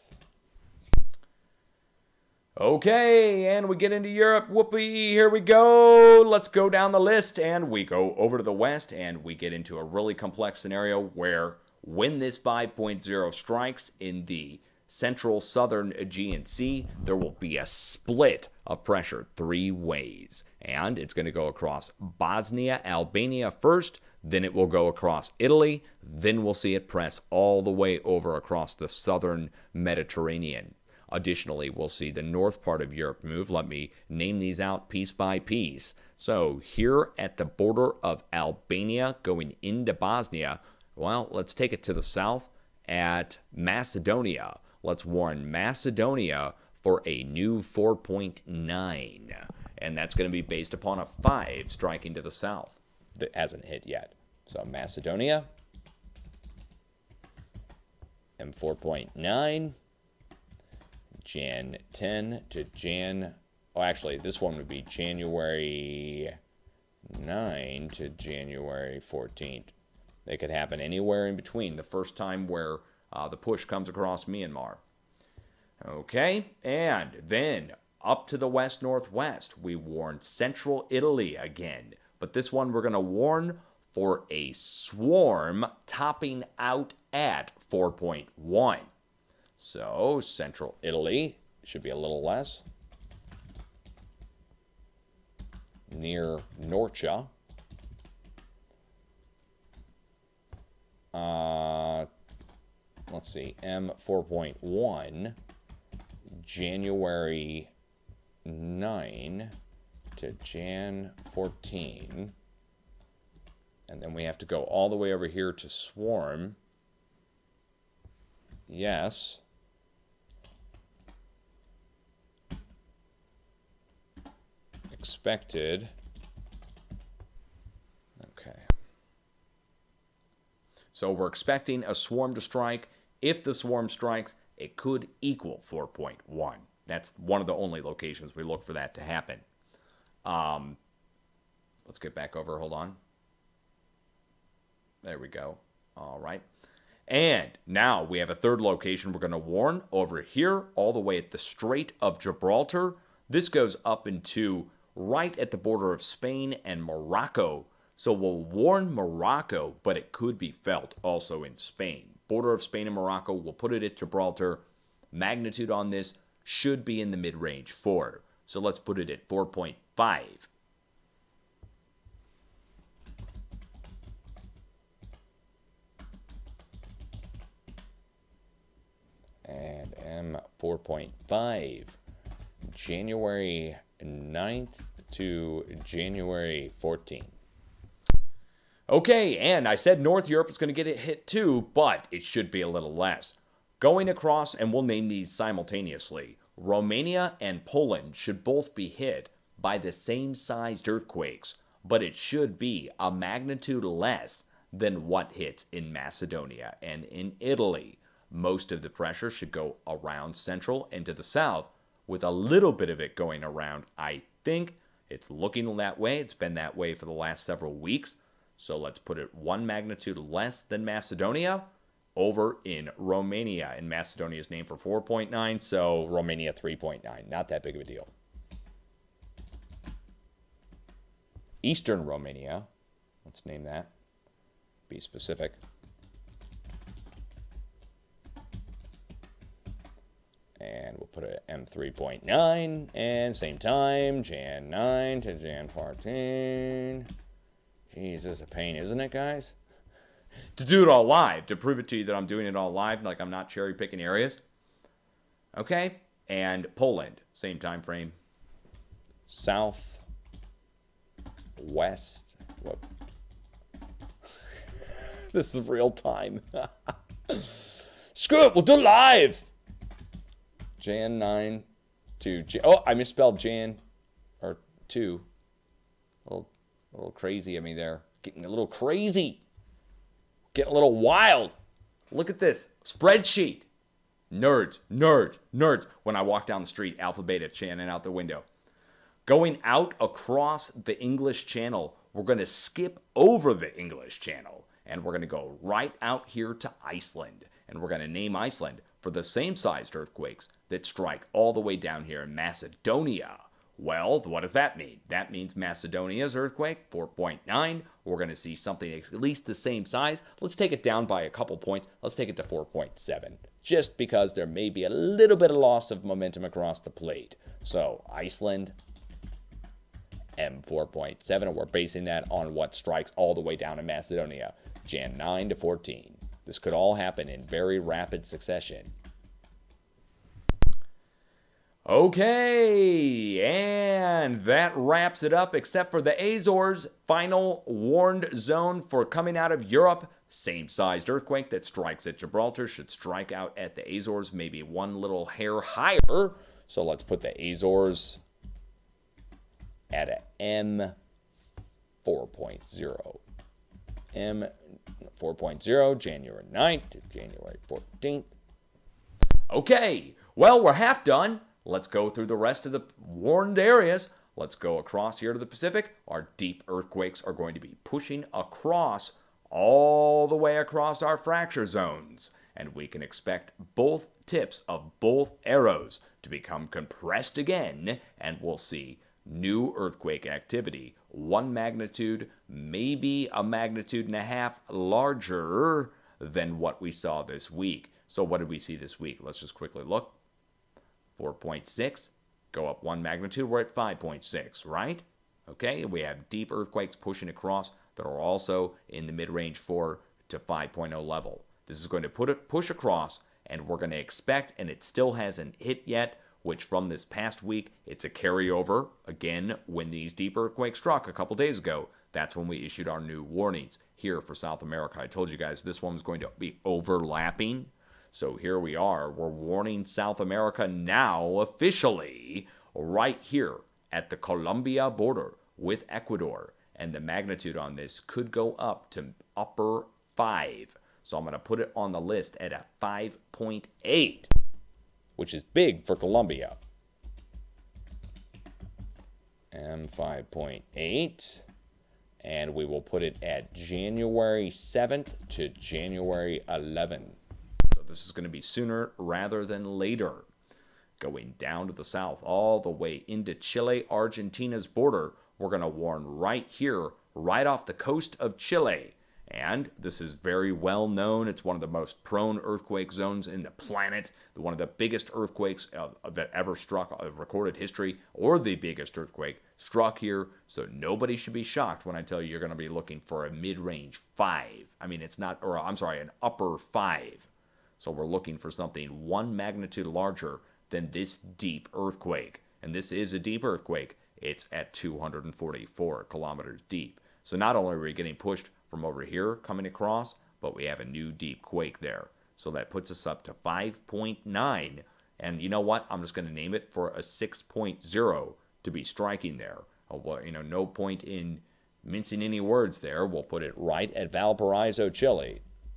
Okay, and we get into Europe. Whoopee, here we go. Let's go down the list, and we go over to the west, and we get into a really complex scenario where when this 5.0 strikes in the central southern Aegean Sea, there will be a split of pressure 3 ways. And it's going to go across Bosnia, Albania first, then it will go across Italy, then we'll see it press all the way over across the southern Mediterranean. Additionally, we'll see the north part of Europe move. Let me name these out piece by piece. So here at the border of Albania going into Bosnia, well, let's take it to the south at Macedonia. Let's warn Macedonia for a new 4.9. And that's going to be based upon a 5 striking to the south that hasn't hit yet. So Macedonia, M4.9. Jan 10 to Jan, oh, actually, this one would be January 9 to January 14th. They could happen anywhere in between. The first time where the push comes across Myanmar. Okay, and then up to the west-northwest, we warned central Italy again. But this one we're going to warn for a swarm topping out at 4.1. So, central Italy should be a little less. Near Norcia. Let's see, M4.1, January 9 to Jan 14. And then we have to go all the way over here to swarm. Yes. Expected. Okay. So we're expecting a swarm to strike. If the swarm strikes, it could equal 4.1. That's one of the only locations we look for that to happen. Let's get back over. Hold on. There we go. All right. And now we have a third location we're going to warn over here, all the way at the Strait of Gibraltar. This goes up into right at the border of Spain and Morocco. So we'll warn Morocco, but it could be felt also in Spain. Border of Spain and Morocco, we'll put it at Gibraltar. Magnitude on this should be in the mid-range 4. So let's put it at 4.5. And M4.5, January 9th to January 14th. Okay, and I said North Europe is going to get it hit too, but it should be a little less. Going across, and we'll name these simultaneously, Romania and Poland should both be hit by the same sized earthquakes, but it should be a magnitude less than what hits in Macedonia and in Italy. Most of the pressure should go around central and to the south, with a little bit of it going around. I think it's looking that way. It's been that way for the last several weeks. So let's put it 1 magnitude less than Macedonia over in Romania. And Macedonia is named for 4.9, so Romania 3.9. Not that big of a deal. Eastern Romania, let's name that. Be specific. And we'll put it at M3.9, and same time, Jan 9 to Jan 14. Jeez, this is a pain, isn't it, guys? To do it all live, to prove it to you that I'm doing it all live, like I'm not cherry picking areas. Okay, and Poland, same time frame. South, west. Whoop. This is real time. Screw it, we'll do it live. Jan 9 to oh, I misspelled Jan or 2. A little crazy of me there. Getting a little crazy. Getting a little wild. Look at this spreadsheet. Nerds, nerds, nerds. When I walk down the street, Alpha Beta chanting out the window. Going out across the English Channel, we're going to skip over the English Channel. And we're going to go right out here to Iceland. And we're going to name Iceland for the same sized earthquakes that strike all the way down here in Macedonia. Well, what does that mean? That means Macedonia's earthquake, 4.9. We're going to see something at least the same size. Let's take it down by a couple points. Let's take it to 4.7, just because there may be a little bit of loss of momentum across the plate. So, Iceland, M4.7, and we're basing that on what strikes all the way down in Macedonia, Jan 9 to 14. This could all happen in very rapid succession. Okay, and that wraps it up, except for the Azores. Final warned zone for coming out of Europe. Same sized earthquake that strikes at Gibraltar should strike out at the Azores, maybe one little hair higher. So let's put the Azores at a M4.0. M4.0, January 9th to January 14th. Okay, well, we're half done. Let's go through the rest of the warned areas. Let's go across here to the Pacific. Our deep earthquakes are going to be pushing across all the way across our fracture zones. And we can expect both tips of both arrows to become compressed again. And we'll see new earthquake activity. 1 magnitude, maybe a magnitude and a half larger than what we saw this week. So what did we see this week? Let's just quickly look. 4.6, go up 1 magnitude, we're at 5.6, right? Okay, we have deep earthquakes pushing across that are also in the mid-range 4 to 5.0 level. This is going to push across, and we're going to expect, and it still hasn't hit yet, which from this past week, it's a carryover. Again, when these deep earthquakes struck a couple days ago, that's when we issued our new warnings here for South America. I told you guys this one was going to be overlapping. So here we are. We're warning South America now officially right here at the Colombia border with Ecuador. And the magnitude on this could go up to upper 5. So I'm going to put it on the list at a 5.8, which is big for Colombia. And 5.8. And we will put it at January 7th to January 11th. This is going to be sooner rather than later. Going down to the south, all the way into Chile, Argentina's border. We're going to warn right here, right off the coast of Chile. And this is very well known. It's one of the most prone earthquake zones in the planet. One of the biggest earthquakes that ever struck recorded history, or the biggest earthquake struck here. So nobody should be shocked when I tell you you're going to be looking for a mid-range 5. I mean, it's not, or I'm sorry, an upper 5. So we're looking for something 1 magnitude larger than this deep earthquake. And this is a deep earthquake. It's at 244 kilometers deep. So not only are we getting pushed from over here coming across, but we have a new deep quake there. So that puts us up to 5.9. And you know what? I'm just going to name it for a 6.0 to be striking there. Well, you know, no point in mincing any words there. We'll put it right at Valparaiso, Chile,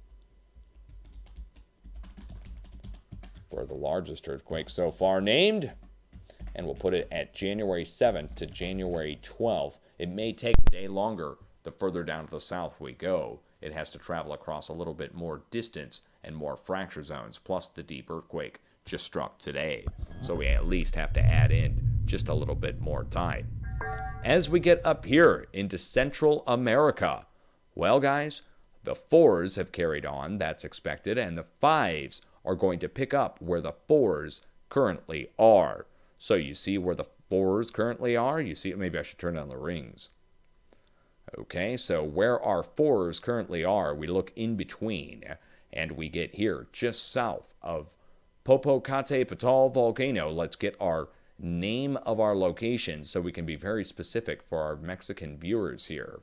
for the largest earthquake so far named, and we'll put it at January 7th to January 12th. It may take a day longer the further down to the south we go. It has to travel across a little bit more distance and more fracture zones, plus the deep earthquake just struck today. So we at least have to add in just a little bit more time. As we get up here into Central America, well guys, the 4s have carried on, that's expected, and the 5s are going to pick up where the 4s currently are. So you see where the 4s currently are? You see, maybe I should turn on the rings. Okay, so where our 4s currently are, we look in between, and we get here just south of Popocatépetl volcano. Let's get our name of our location so we can be very specific for our Mexican viewers here.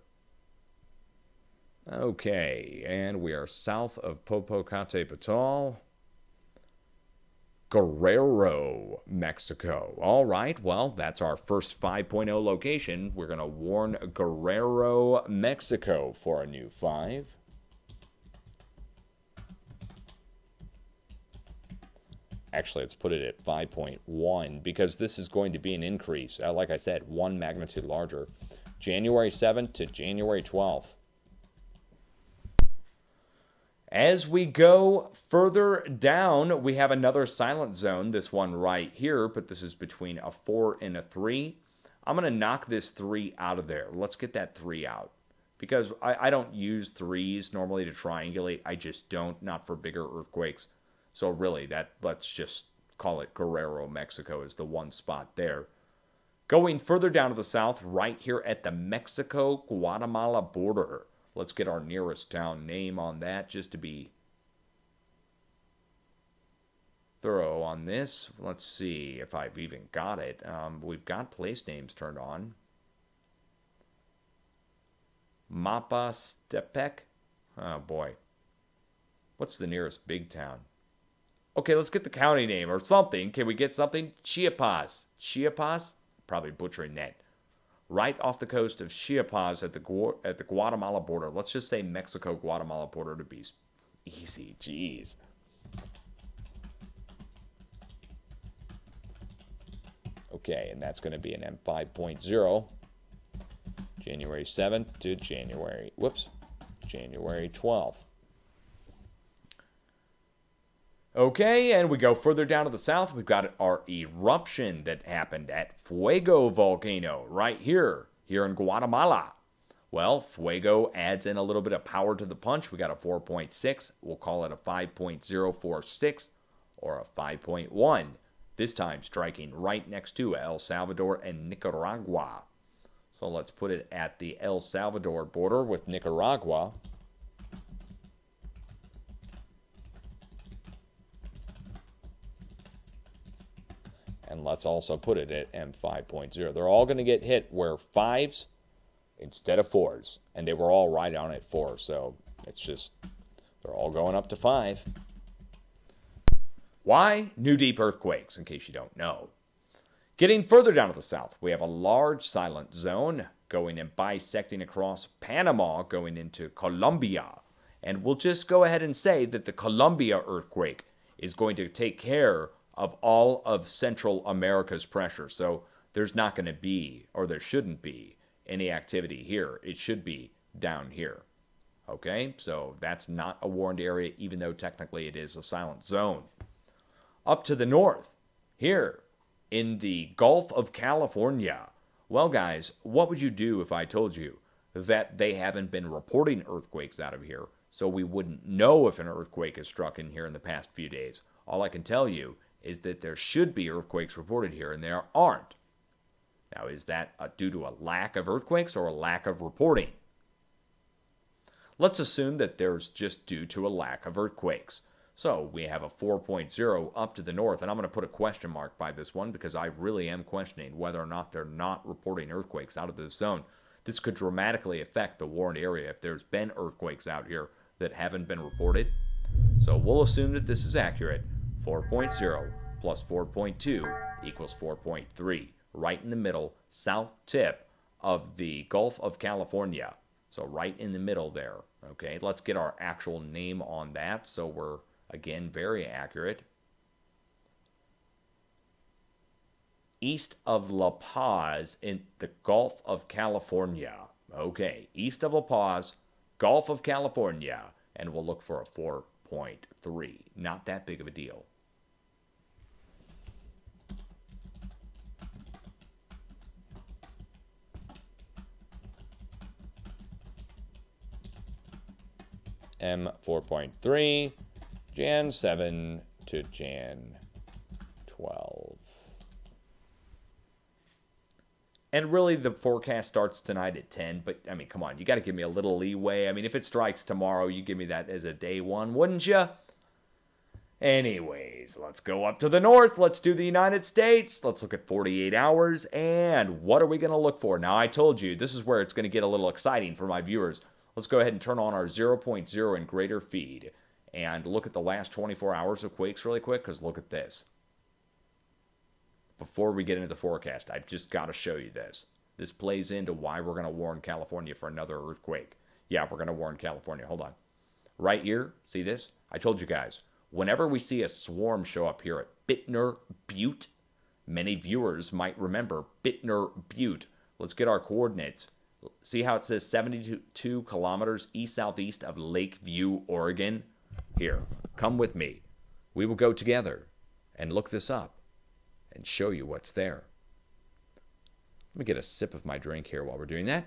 Okay, and we are south of Popocatépetl. Guerrero, Mexico. All right, well, that's our first 5.0 location. We're going to warn Guerrero, Mexico for a new 5. Actually, let's put it at 5.1 because this is going to be an increase. Like I said, 1 magnitude larger. January 7th to January 12th. As we go further down, we have another silent zone, this one right here, but this is between a 4 and a 3. I'm going to knock this 3 out of there. Let's get that 3 out. Because I don't use 3s normally to triangulate. I just don't, not for bigger earthquakes. So really, let's just call it Guerrero, Mexico is the one spot there. Going further down to the south, right here at the Mexico-Guatemala border. Let's get our nearest town name on that just to be thorough on this. Let's see if I've even got it. We've got place names turned on. Mapastepec. Oh boy. What's the nearest big town? Okay, let's get the county name or something. Can we get something? Chiapas. Chiapas? Probably butchering that. Right off the coast of Chiapas at the Guatemala border. Let's just say Mexico-Guatemala border to be easy. Jeez. Okay, and that's going to be an M5.0. January 7th to January 12th. Okay, and we go further down to the south. We've got our eruption that happened at Fuego volcano right here in Guatemala. Well, Fuego adds in a little bit of power to the punch. We got a 4.6. We'll call it a 5.046 or a 5.1. This time striking right next to El Salvador and Nicaragua. So let's put it at the El Salvador border with Nicaragua. And let's also put it at M5.0. They're all going to get hit where 5s instead of 4s. And they were all right on at 4. So it's just, they're all going up to 5. Why? New deep earthquakes, in case you don't know. Getting further down to the south, we have a large silent zone going and bisecting across Panama, going into Colombia. And we'll just go ahead and say that the Colombia earthquake is going to take care of all of Central America's pressure. So there's not going to be, or there shouldn't be, any activity here. It should be down here. Okay, so that's not a warned area, even though technically it is a silent zone. Up to the north, here in the Gulf of California. Well, guys, what would you do if I told you that they haven't been reporting earthquakes out of here, so we wouldn't know if an earthquake has struck in here in the past few days? All I can tell you is that there should be earthquakes reported here, and there aren't. Now, is that due to a lack of earthquakes or a lack of reporting? Let's assume that there's just due to a lack of earthquakes. So we have a 4.0 up to the north, and I'm going to put a question mark by this one because I really am questioning whether or not they're not reporting earthquakes out of this zone. This could dramatically affect the warned area if there's been earthquakes out here that haven't been reported. So we'll assume that this is accurate. 4.0 plus 4.2 equals 4.3. Right in the middle, south tip of the Gulf of California. So right in the middle there. Okay, let's get our actual name on that so we're, again, very accurate. East of La Paz in the Gulf of California. Okay, east of La Paz, Gulf of California, and we'll look for a 4.3. Not that big of a deal. M4.3, Jan 7 to Jan 12. And really, the forecast starts tonight at 10, but, I mean, come on, you got to give me a little leeway. I mean, if it strikes tomorrow, you give me that as a day one, wouldn't you? Anyways, let's go up to the north. Let's do the United States. Let's look at 48 hours, and what are we going to look for? Now, I told you, this is where it's going to get a little exciting for my viewers. Let's go ahead and turn on our 0.0 and greater feed and look at the last 24 hours of quakes really quick, because look at this. before we get into the forecast, I've just got to show you this. This plays into why we're going to warn California for another earthquake. Yeah, we're going to warn California. Hold on. Right here, see this? I told you guys, whenever we see a swarm show up here at Bittner Butte, many viewers might remember Bittner Butte. Let's get our coordinates. See how it says 72 kilometers east-southeast of Lakeview, Oregon? Here, come with me. We will go together and look this up and show you what's there. Let me get a sip of my drink here while we're doing that.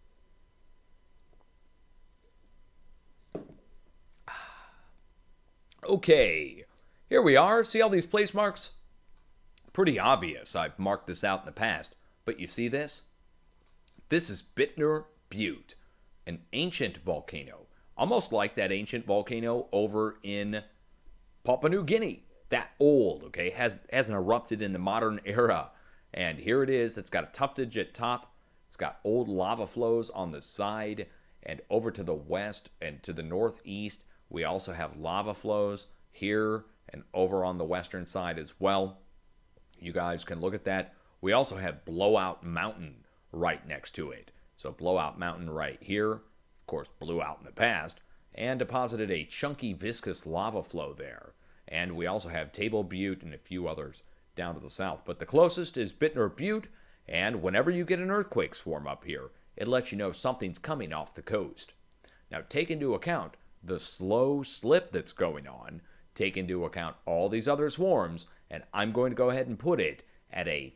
Okay, here we are. See all these place marks? Pretty obvious. I've marked this out in the past. But you see this? This is Bittner Butte, an ancient volcano. Almost like that ancient volcano over in Papua New Guinea. That old, okay? Hasn't erupted in the modern era. And here it is. It's got a tuftage at top. It's got old lava flows on the side. And over to the west and to the northeast, we also have lava flows here and over on the western side as well. You guys can look at that. We also have Blowout Mountain right next to it. So Blowout Mountain right here, of course, blew out in the past and deposited a chunky viscous lava flow there. And we also have Table Butte and a few others down to the south. But the closest is Bittner Butte, and whenever you get an earthquake swarm up here, it lets you know something's coming off the coast. Now take into account the slow slip that's going on, take into account all these other swarms, and I'm going to go ahead and put it at a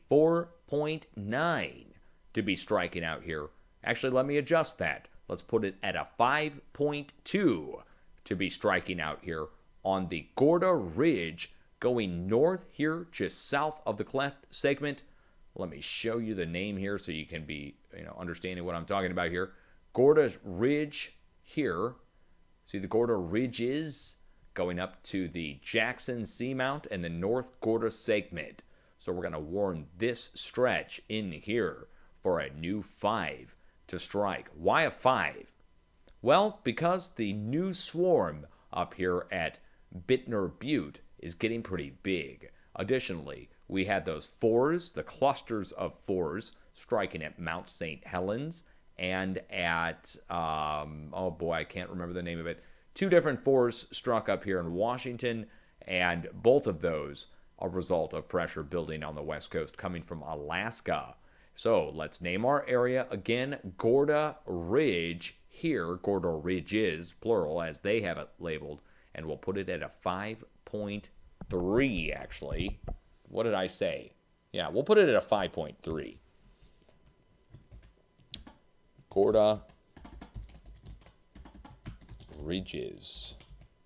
4.9 to be striking out here. Actually, let me adjust that. Let's put it at a 5.2 to be striking out here on the Gorda Ridge going north here, just south of the cleft segment. Let me show you the name here so you can be, understanding what I'm talking about here. Gorda Ridge here. See the Gorda Ridges going up to the Jackson Seamount and the North Gorda segment. So we're going to warn this stretch in here for a new 5 to strike. Why a 5? Well, because the new swarm up here at Bittner Butte is getting pretty big. Additionally, we had those 4s, the clusters of 4s, striking at Mount St. Helens and at, oh boy, I can't remember the name of it. 2 different 4s struck up here in Washington, and both of those a result of pressure building on the west coast coming from Alaska. So let's name our area again, Gorda Ridge here. Gorda Ridges, plural, as they have it labeled, and we'll put it at a 5.3 actually. What did I say? Yeah, we'll put it at a 5.3. Gorda Ridges,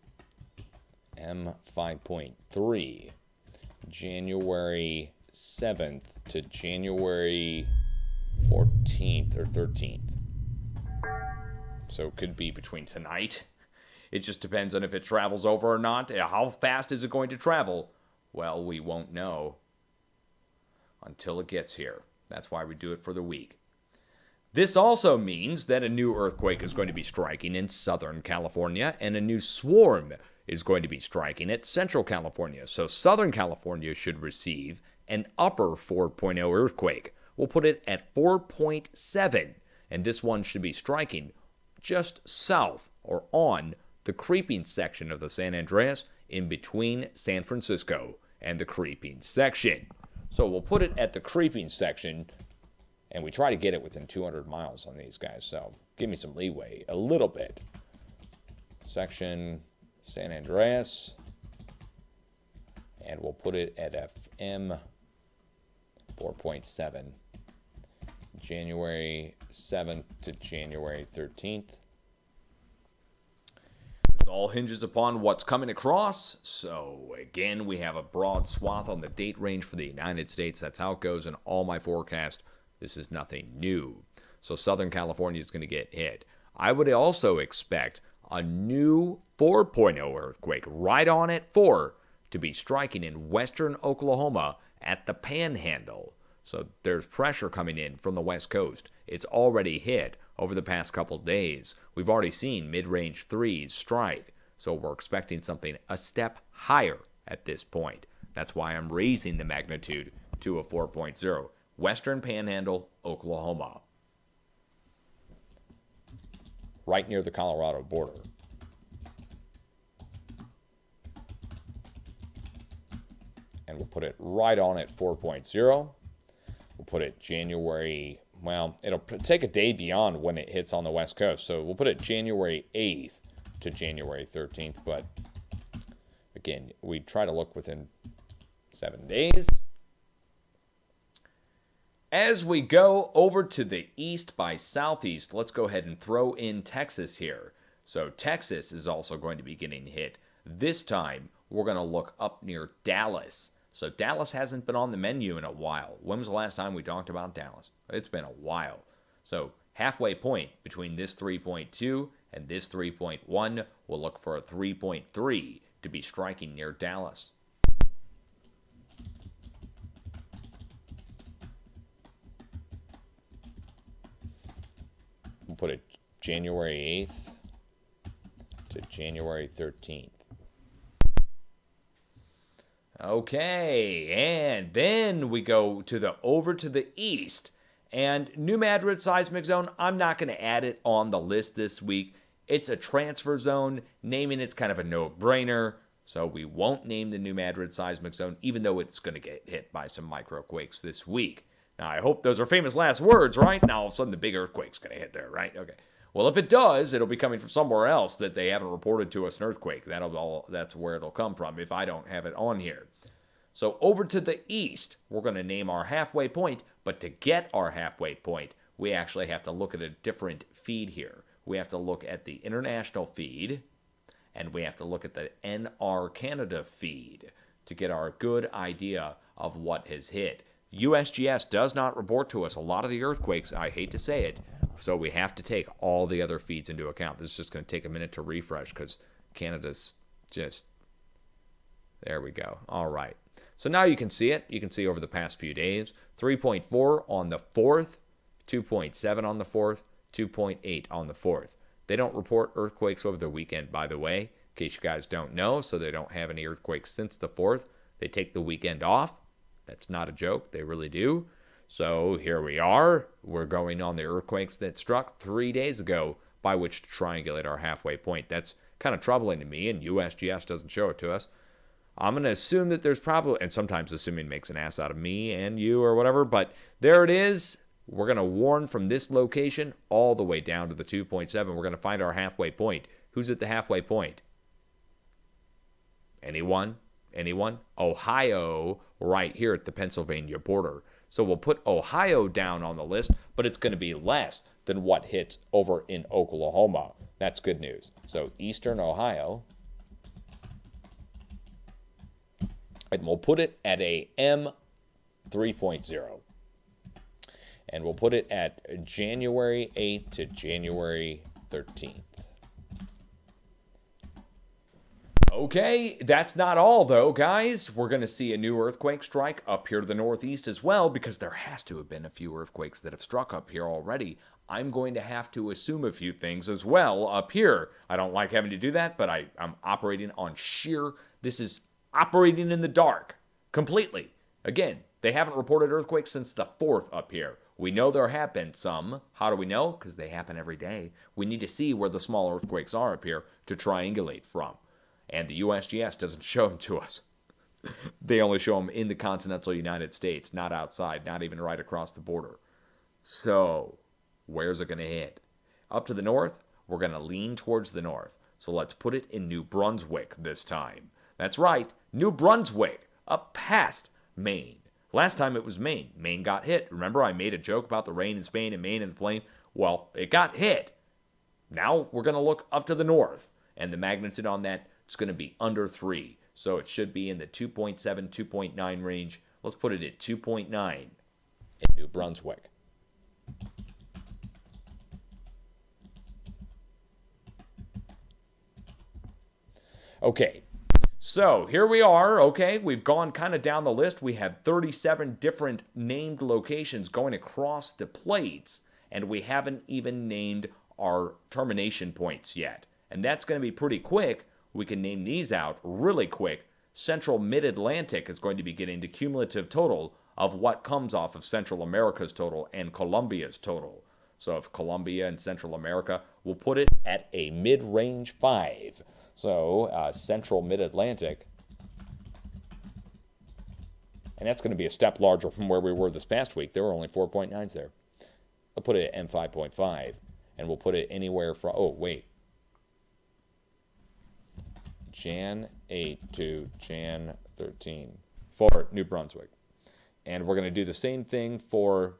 M5.3, January 7th to January 14th or 13th. So it could be between tonight. It just depends on if it travels over or not. How fast is it going to travel? Well, we won't know until it gets here. That's why we do it for the week. This also means that a new earthquake is going to be striking in Southern California, and a new swarm is going to be striking at Central California. So Southern California should receive an upper 4.0 earthquake. We'll put it at 4.7, and this one should be striking just south or on the creeping section of the San Andreas in between San Francisco and the creeping section. So we'll put it at the creeping section, and we try to get it within 200 miles on these guys, so give me some leeway, a little bit. Section San Andreas, and we'll put it at FM 4.7, January 7th to January 13th. This all hinges upon what's coming across. So again, we have a broad swath on the date range for the United States. That's how it goes in all my forecasts. This is nothing new. So Southern California is going to get hit. I would also expect a new 4.0 earthquake right on at 4 to be striking in western Oklahoma at the Panhandle. So there's pressure coming in from the west coast. It's already hit over the past couple days. We've already seen mid-range 3s strike. So we're expecting something a step higher at this point. That's why I'm raising the magnitude to a 4.0. Western Panhandle, Oklahoma. Right near the Colorado border. And we'll put it right on at 4.0. We'll put it January, well, it'll take a day beyond when it hits on the West Coast. So we'll put it January 8th to January 13th. But again, we try to look within 7 days. As we go over to the east by southeast, let's go ahead and throw in Texas here. So Texas is also going to be getting hit. This time, we're going to look up near Dallas. So Dallas hasn't been on the menu in a while. When was the last time we talked about Dallas? It's been a while. So halfway point between this 3.2 and this 3.1, we'll look for a 3.3 to be striking near Dallas. We'll put it January 8th to January 13th. Okay, and then we go to over to the east. And New Madrid seismic zone, I'm not going to add it on the list this week. It's a transfer zone. Naming it's kind of a no-brainer. So we won't name the New Madrid seismic zone, even though it's going to get hit by some microquakes this week. Now, I hope those are famous last words, right? Now, all of a sudden, the big earthquake's going to hit there, right? Okay. Well, if it does, it'll be coming from somewhere else that they haven't reported to us an earthquake. That's where it'll come from if I don't have it on here. So over to the east, we're going to name our halfway point. But to get our halfway point, we actually have to look at a different feed here. We have to look at the international feed, and we have to look at the NR Canada feed to get our good idea of what has hit. USGS does not report to us a lot of the earthquakes, I hate to say it, so we have to take all the other feeds into account. This is just going to take a minute to refresh because Canada's just... There we go. All right. So now you can see it. You can see over the past few days, 3.4 on the 4th, 2.7 on the 4th, 2.8 on the 4th. They don't report earthquakes over the weekend, by the way, in case you guys don't know, so they don't have any earthquakes since the 4th. They take the weekend off. That's not a joke. They really do. So here we are. We're going on the earthquakes that struck 3 days ago, by which to triangulate our halfway point. That's kind of troubling to me, and USGS doesn't show it to us. I'm going to assume that there's probably, and sometimes assuming makes an ass out of me and you or whatever, but there it is. We're going to warn from this location all the way down to the 2.7. We're going to find our halfway point. Who's at the halfway point? Anyone? Anyone? Ohio, right here at the Pennsylvania border. So we'll put Ohio down on the list, but it's going to be less than what hits over in Oklahoma. That's good news. So eastern Ohio. And we'll put it at a M3.0. And we'll put it at January 8th to January 13th. Okay, that's not all though, guys. We're going to see a new earthquake strike up here to the northeast as well, because there has to have been a few earthquakes that have struck up here already. I'm going to have to assume a few things as well up here. I don't like having to do that, but I'm operating on sheer... This is operating in the dark completely. Again, they haven't reported earthquakes since the 4th up here. We know there have been some. How do we know? Because they happen every day. We need to see where the small earthquakes are up here to triangulate from. And the USGS doesn't show them to us. They only show them in the continental United States, not outside, not even right across the border. So, where's it going to hit? Up to the north, we're going to lean towards the north. So let's put it in New Brunswick this time. That's right, New Brunswick, up past Maine. Last time it was Maine. Maine got hit. Remember I made a joke about the rain in Spain and Maine and the plain? Well, it got hit. Now we're going to look up to the north. And the magnitude on that, it's going to be under 3. So it should be in the 2.7, 2.9 range. Let's put it at 2.9 in New Brunswick. Okay, so here we are. Okay, we've gone kind of down the list. We have 37 different named locations going across the plates, and we haven't even named our termination points yet. And that's going to be pretty quick. We can name these out really quick. Central Mid-Atlantic is going to be getting the cumulative total of what comes off of Central America's total and Colombia's total. So if Colombia and Central America, we'll put it at a mid-range 5. So Central Mid-Atlantic, and that's going to be a step larger from where we were this past week. There were only 4.9s there. We'll put it at M5.5, and we'll put it anywhere from, oh, wait. Jan 8 to Jan 13 for New Brunswick. And we're going to do the same thing for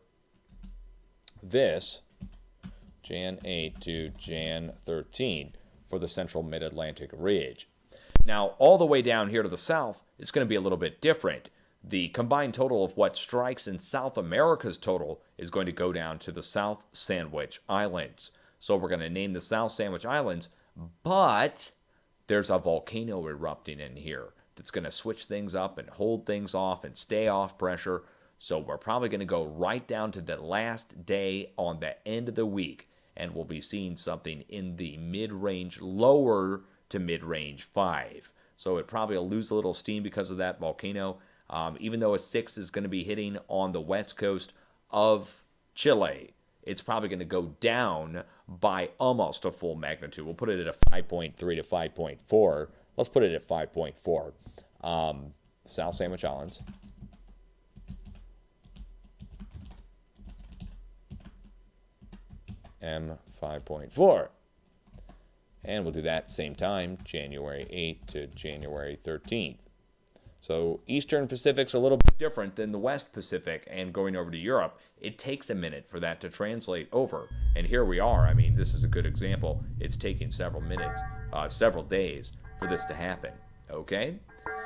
this, Jan 8 to Jan 13 for the Central Mid-Atlantic Ridge. Now, all the way down here to the south, it's going to be a little bit different. The combined total of what strikes in South America's total is going to go down to the South Sandwich Islands. So we're going to name the South Sandwich Islands, but there's a volcano erupting in here that's going to switch things up and hold things off and stay off pressure. So we're probably going to go right down to the last day on the end of the week, and we'll be seeing something in the mid-range, lower to mid-range 5. So it probably will lose a little steam because of that volcano. Even though a 6 is going to be hitting on the west coast of Chile, it's probably going to go down by almost a full magnitude. We'll put it at a 5.3 to 5.4. Let's put it at 5.4. South Sandwich Islands. M5.4. And we'll do that same time, January 8th to January 13th. So Eastern Pacific's a little bit different than the West Pacific, and going over to Europe, it takes a minute for that to translate over. And here we are. I mean, this is a good example. It's taking several minutes, several days for this to happen. Okay?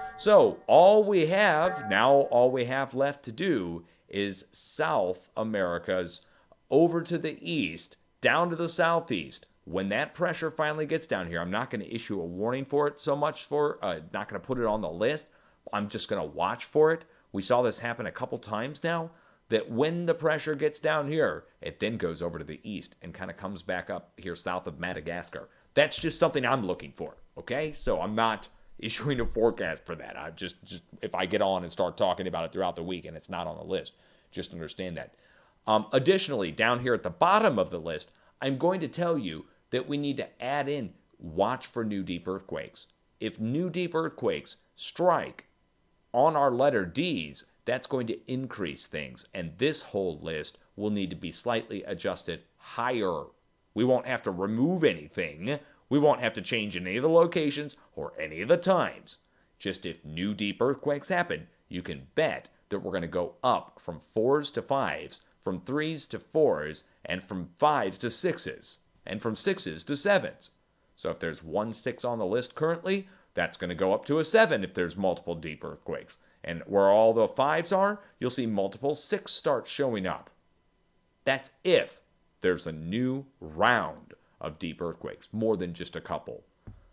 So all we have left to do is South America's over to the east, down to the southeast. When that pressure finally gets down here, I'm not going to issue a warning for it so much not going to put it on the list. I'm just going to watch for it. We saw this happen a couple times now, that when the pressure gets down here, it then goes over to the east and kind of comes back up here south of Madagascar. That's just something I'm looking for, okay? So I'm not issuing a forecast for that. I just if I get on and start talking about it throughout the week and it's not on the list, just understand that. Additionally, down here at the bottom of the list, I'm going to tell you that we need to add in watch for new deep earthquakes. If new deep earthquakes strike on our letter D's, that's going to increase things, and this whole list will need to be slightly adjusted higher. We won't have to remove anything. We won't have to change any of the locations or any of the times. Just if new deep earthquakes happen, you can bet that we're going to go up from 4s to 5s, from 3s to 4s, and from 5s to 6s, and from 6s to 7s. So if there's 1 6 on the list currently, that's going to go up to a 7 if there's multiple deep earthquakes. And where all the 5s are, you'll see multiple 6 start showing up. That's if there's a new round of deep earthquakes, more than just a couple.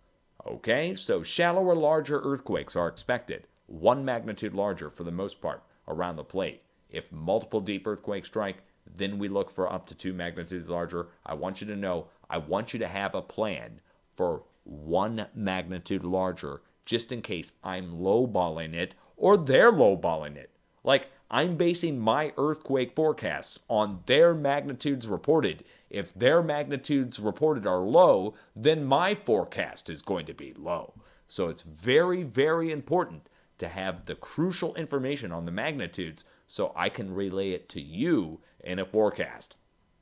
Okay, so shallow or larger earthquakes are expected, 1 magnitude larger for the most part, around the plate. If multiple deep earthquakes strike, then we look for up to 2 magnitudes larger. I want you to know, I want you to have a plan for 1 magnitude larger, just in case I'm lowballing it or they're lowballing it. Like, I'm basing my earthquake forecasts on their magnitudes reported. If their magnitudes reported are low, then my forecast is going to be low. So it's very, very important to have the crucial information on the magnitudes so I can relay it to you in a forecast.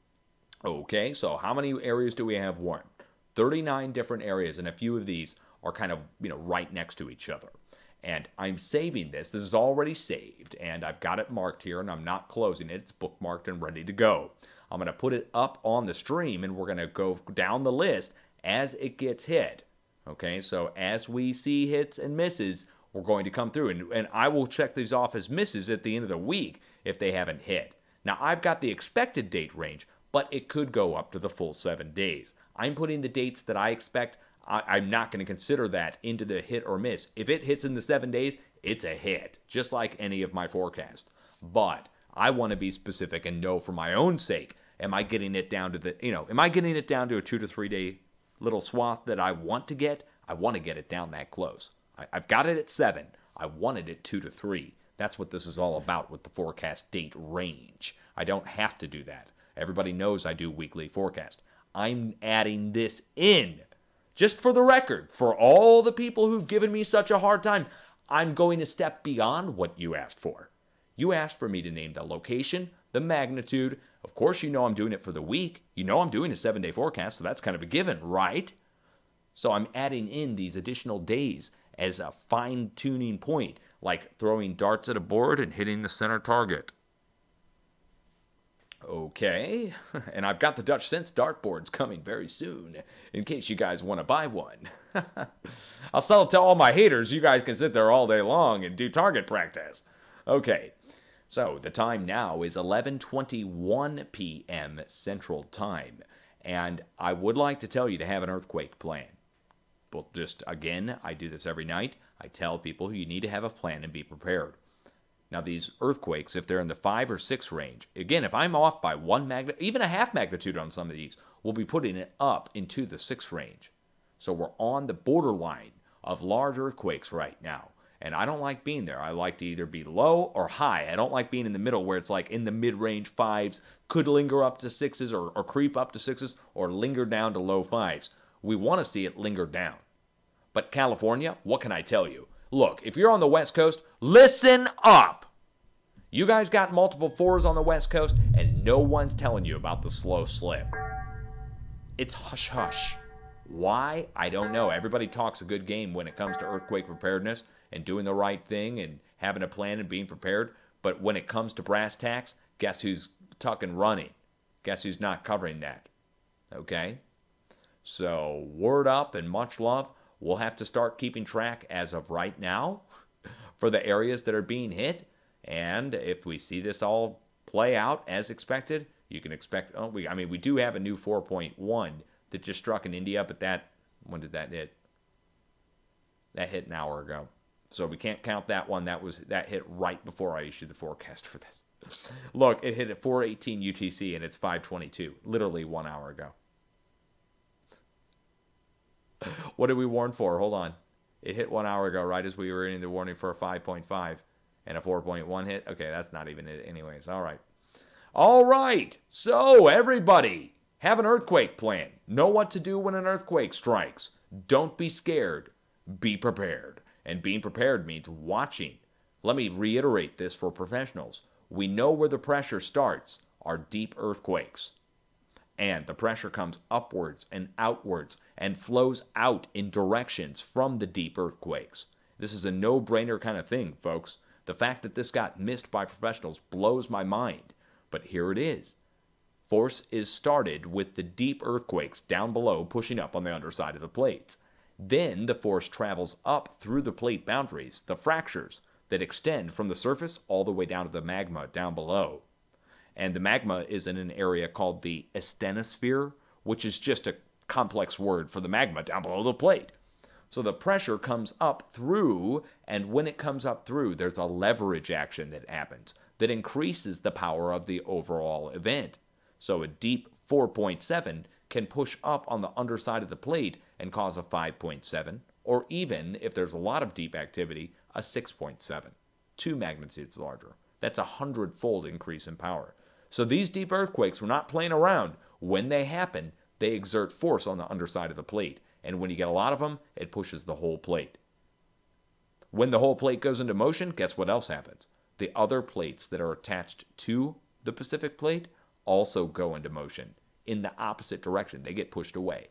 Okay, so how many areas do we have? 39 different areas, and a few of these are kind of, right next to each other. And I'm saving this. This is already saved, and I've got it marked here, and I'm not closing it. It's bookmarked and ready to go. I'm going to put it up on the stream, and we're going to go down the list as it gets hit. Okay, so as we see hits and misses, we're going to come through, and I will check these off as misses at the end of the week if they haven't hit. Now, I've got the expected date range, but it could go up to the full 7 days. I'm putting the dates that I expect. I'm not going to consider that into the hit or miss. If it hits in the 7 days, it's a hit, just like any of my forecasts. But I want to be specific and know for my own sake, am I getting it down to am I getting it down to a 2 to 3 day little swath that I want to get? I want to get it down that close. I've got it at 7. I wanted it 2 to 3. That's what this is all about with the forecast date range. I don't have to do that. Everybody knows I do weekly forecast. I'm adding this in. Just for the record, for all the people who've given me such a hard time, I'm going to step beyond what you asked for. You asked for me to name the location, the magnitude. Of course, you know I'm doing it for the week. You know I'm doing a 7-day forecast, so that's kind of a given, right? So I'm adding in these additional days as a fine-tuning point, like throwing darts at a board and hitting the center target. Okay, and I've got the dutchsinse dartboards coming very soon, in case you guys want to buy one. I'll sell it to all my haters. You guys can sit there all day long and do target practice. Okay, so the time now is 11:21 p.m. Central Time, and I would like to tell you to have an earthquake plan. But just, again, I do this every night. I tell people you need to have a plan and be prepared. Now, these earthquakes, if they're in the 5 or 6 range, again, if I'm off by 1 magnitude, even a half magnitude on some of these, we'll be putting it up into the 6 range. So we're on the borderline of large earthquakes right now. And I don't like being there. I like to either be low or high. I don't like being in the middle where it's like in the mid-range 5s, could linger up to 6s or creep up to 6s or linger down to low 5s. We want to see it linger down. But California, what can I tell you? Look, if you're on the West Coast, listen up. You guys got multiple 4s on the West Coast, and no one's telling you about the slow slip. It's hush-hush. Why? I don't know. Everybody talks a good game when it comes to earthquake preparedness and doing the right thing and having a plan and being prepared. But when it comes to brass tacks, guess who's tucking running? Guess who's not covering that? Okay? So, word up and much love. We'll have to start keeping track as of right now for the areas that are being hit. And if we see this all play out as expected, you can expect, we do have a new 4.1 that just struck in India, but when did that hit? That hit an hour ago. So we can't count that one. That hit right before I issued the forecast for this. Look, it hit at 4:18 UTC and it's 5:22, literally 1 hour ago. What did we warn for? Hold on. It hit 1 hour ago, right as we were in the warning for a 5.5 and a 4.1 hit. Okay, that's not even it anyways. All right. All right. So, everybody, have an earthquake plan. Know what to do when an earthquake strikes. Don't be scared. Be prepared. And being prepared means watching. Let me reiterate this for professionals. We know where the pressure starts, are deep earthquakes. And the pressure comes upwards and outwards and flows out in directions from the deep earthquakes. This is a no-brainer kind of thing, folks. The fact that this got missed by professionals blows my mind. But here it is. Force is started with the deep earthquakes down below pushing up on the underside of the plates. Then the force travels up through the plate boundaries, the fractures that extend from the surface all the way down to the magma down below. And the magma is in an area called the asthenosphere, which is just a complex word for the magma down below the plate. So the pressure comes up through, and when it comes up through, there's a leverage action that happens that increases the power of the overall event. So a deep 4.7 can push up on the underside of the plate and cause a 5.7, or even, if there's a lot of deep activity, a 6.7, 2 magnitudes larger. That's a 100-fold increase in power. So these deep earthquakes, we're not playing around. When they happen, they exert force on the underside of the plate. And when you get a lot of them, it pushes the whole plate. When the whole plate goes into motion, guess what else happens? The other plates that are attached to the Pacific plate also go into motion in the opposite direction. They get pushed away.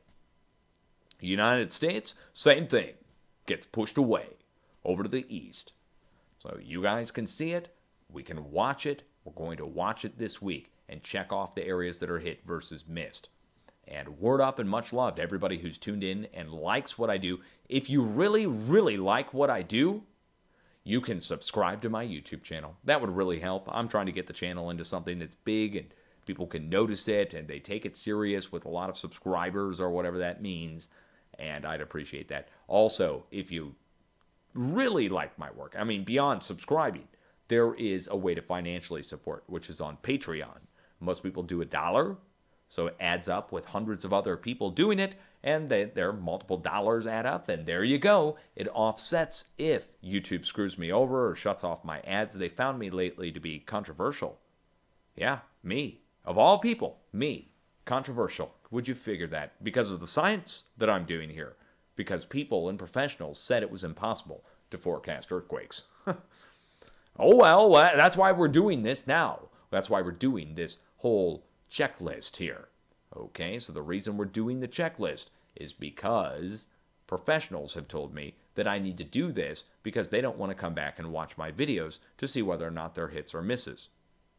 United States, same thing. Gets pushed away over to the east. So you guys can see it. We can watch it. We're going to watch it this week and check off the areas that are hit versus missed. And word up and much love to everybody who's tuned in and likes what I do. If you really, really like what I do, you can subscribe to my YouTube channel. That would really help. I'm trying to get the channel into something that's big and people can notice it and they take it serious with a lot of subscribers or whatever that means. And I'd appreciate that. Also, if you really like my work, beyond subscribing, there is a way to financially support, which is on Patreon. Most people do $1. So it adds up with hundreds of other people doing it, and their multiple dollars add up, and there you go. It offsets if YouTube screws me over or shuts off my ads. They found me lately to be controversial. Yeah, me. Of all people, me. Controversial. Would you figure that? Because of the science that I'm doing here. Because people and professionals said it was impossible to forecast earthquakes. Oh, well, that's why we're doing this now. That's why we're doing this whole checklist here. Okay, so the reason we're doing the checklist is because professionals have told me that I need to do this because they don't want to come back and watch my videos to see whether or not they're hits or misses.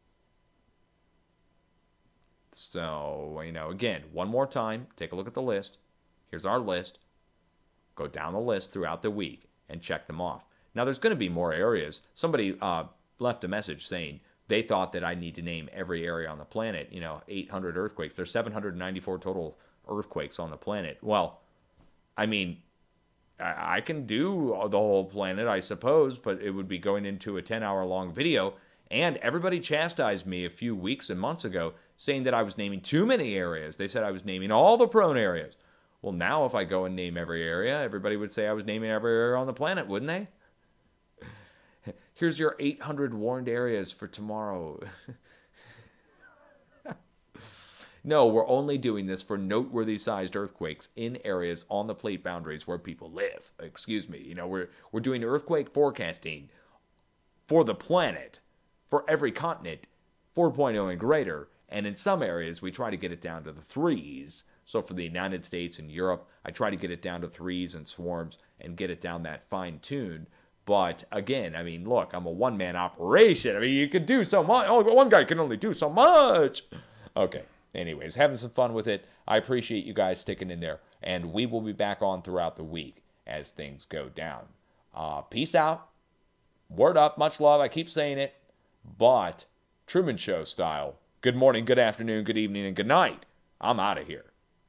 So, again, one more time, take a look at the list. Here's our list. Go down the list throughout the week and check them off. Now, there's going to be more areas. Somebody left a message saying they thought that I need to name every area on the planet, 800 earthquakes. There's 794 total earthquakes on the planet. Well, I mean, I can do the whole planet, I suppose, but it would be going into a 10-hour-long video. And everybody chastised me a few weeks and months ago saying that I was naming too many areas. They said I was naming all the prone areas. Well, now if I go and name every area, everybody would say I was naming every area on the planet, wouldn't they? Here's your 800 warned areas for tomorrow. No, we're only doing this for noteworthy sized earthquakes in areas on the plate boundaries where people live. Excuse me. We're doing earthquake forecasting for the planet, for every continent, 4.0 and greater. And in some areas, we try to get it down to the threes. So for the United States and Europe, I try to get it down to threes and swarms and get it down that fine-tuned. But again, look, I'm a one-man operation. You could do so much. Oh, one guy can only do so much. Okay. Anyways, having some fun with it. I appreciate you guys sticking in there. And we will be back on throughout the week as things go down. Peace out. Word up. Much love. I keep saying it. But Truman Show style. Good morning, good afternoon, good evening, and good night. I'm out of here.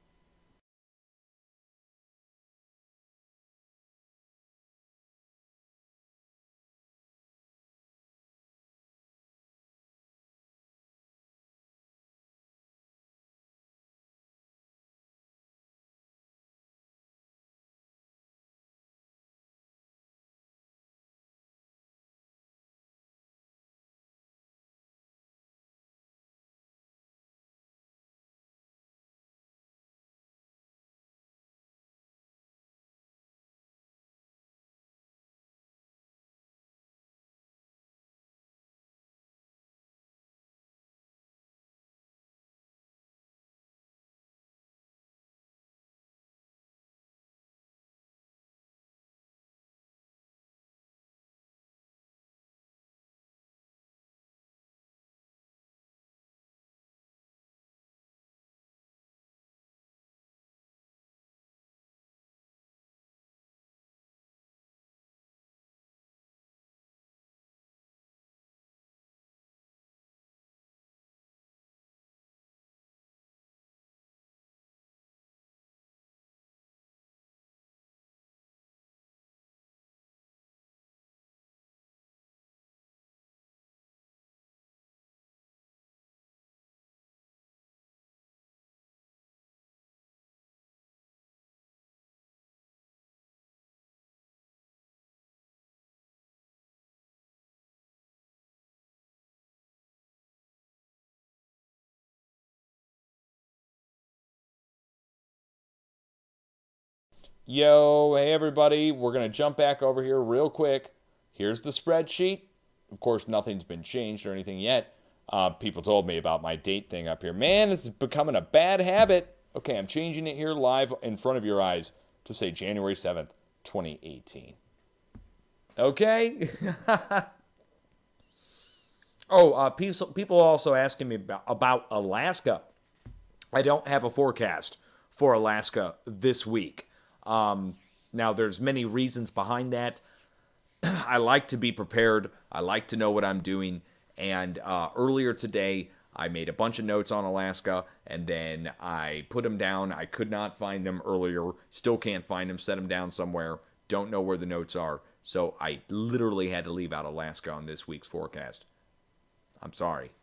Yo, hey everybody, we're going to jump back over here real quick. Here's the spreadsheet. Of course, nothing's been changed or anything yet. People told me about my date thing up here. Man, this is becoming a bad habit. Okay, I'm changing it here live in front of your eyes to say January 7th, 2018. Okay? Oh, people also asking me about Alaska. I don't have a forecast for Alaska this week. Now, there's many reasons behind that. I like to be prepared. I like to know what I'm doing. And earlier today, I made a bunch of notes on Alaska, and then I put them down. I could not find them earlier. Still can't find them. Set them down somewhere. Don't know where the notes are. So I literally had to leave out Alaska on this week's forecast. I'm sorry.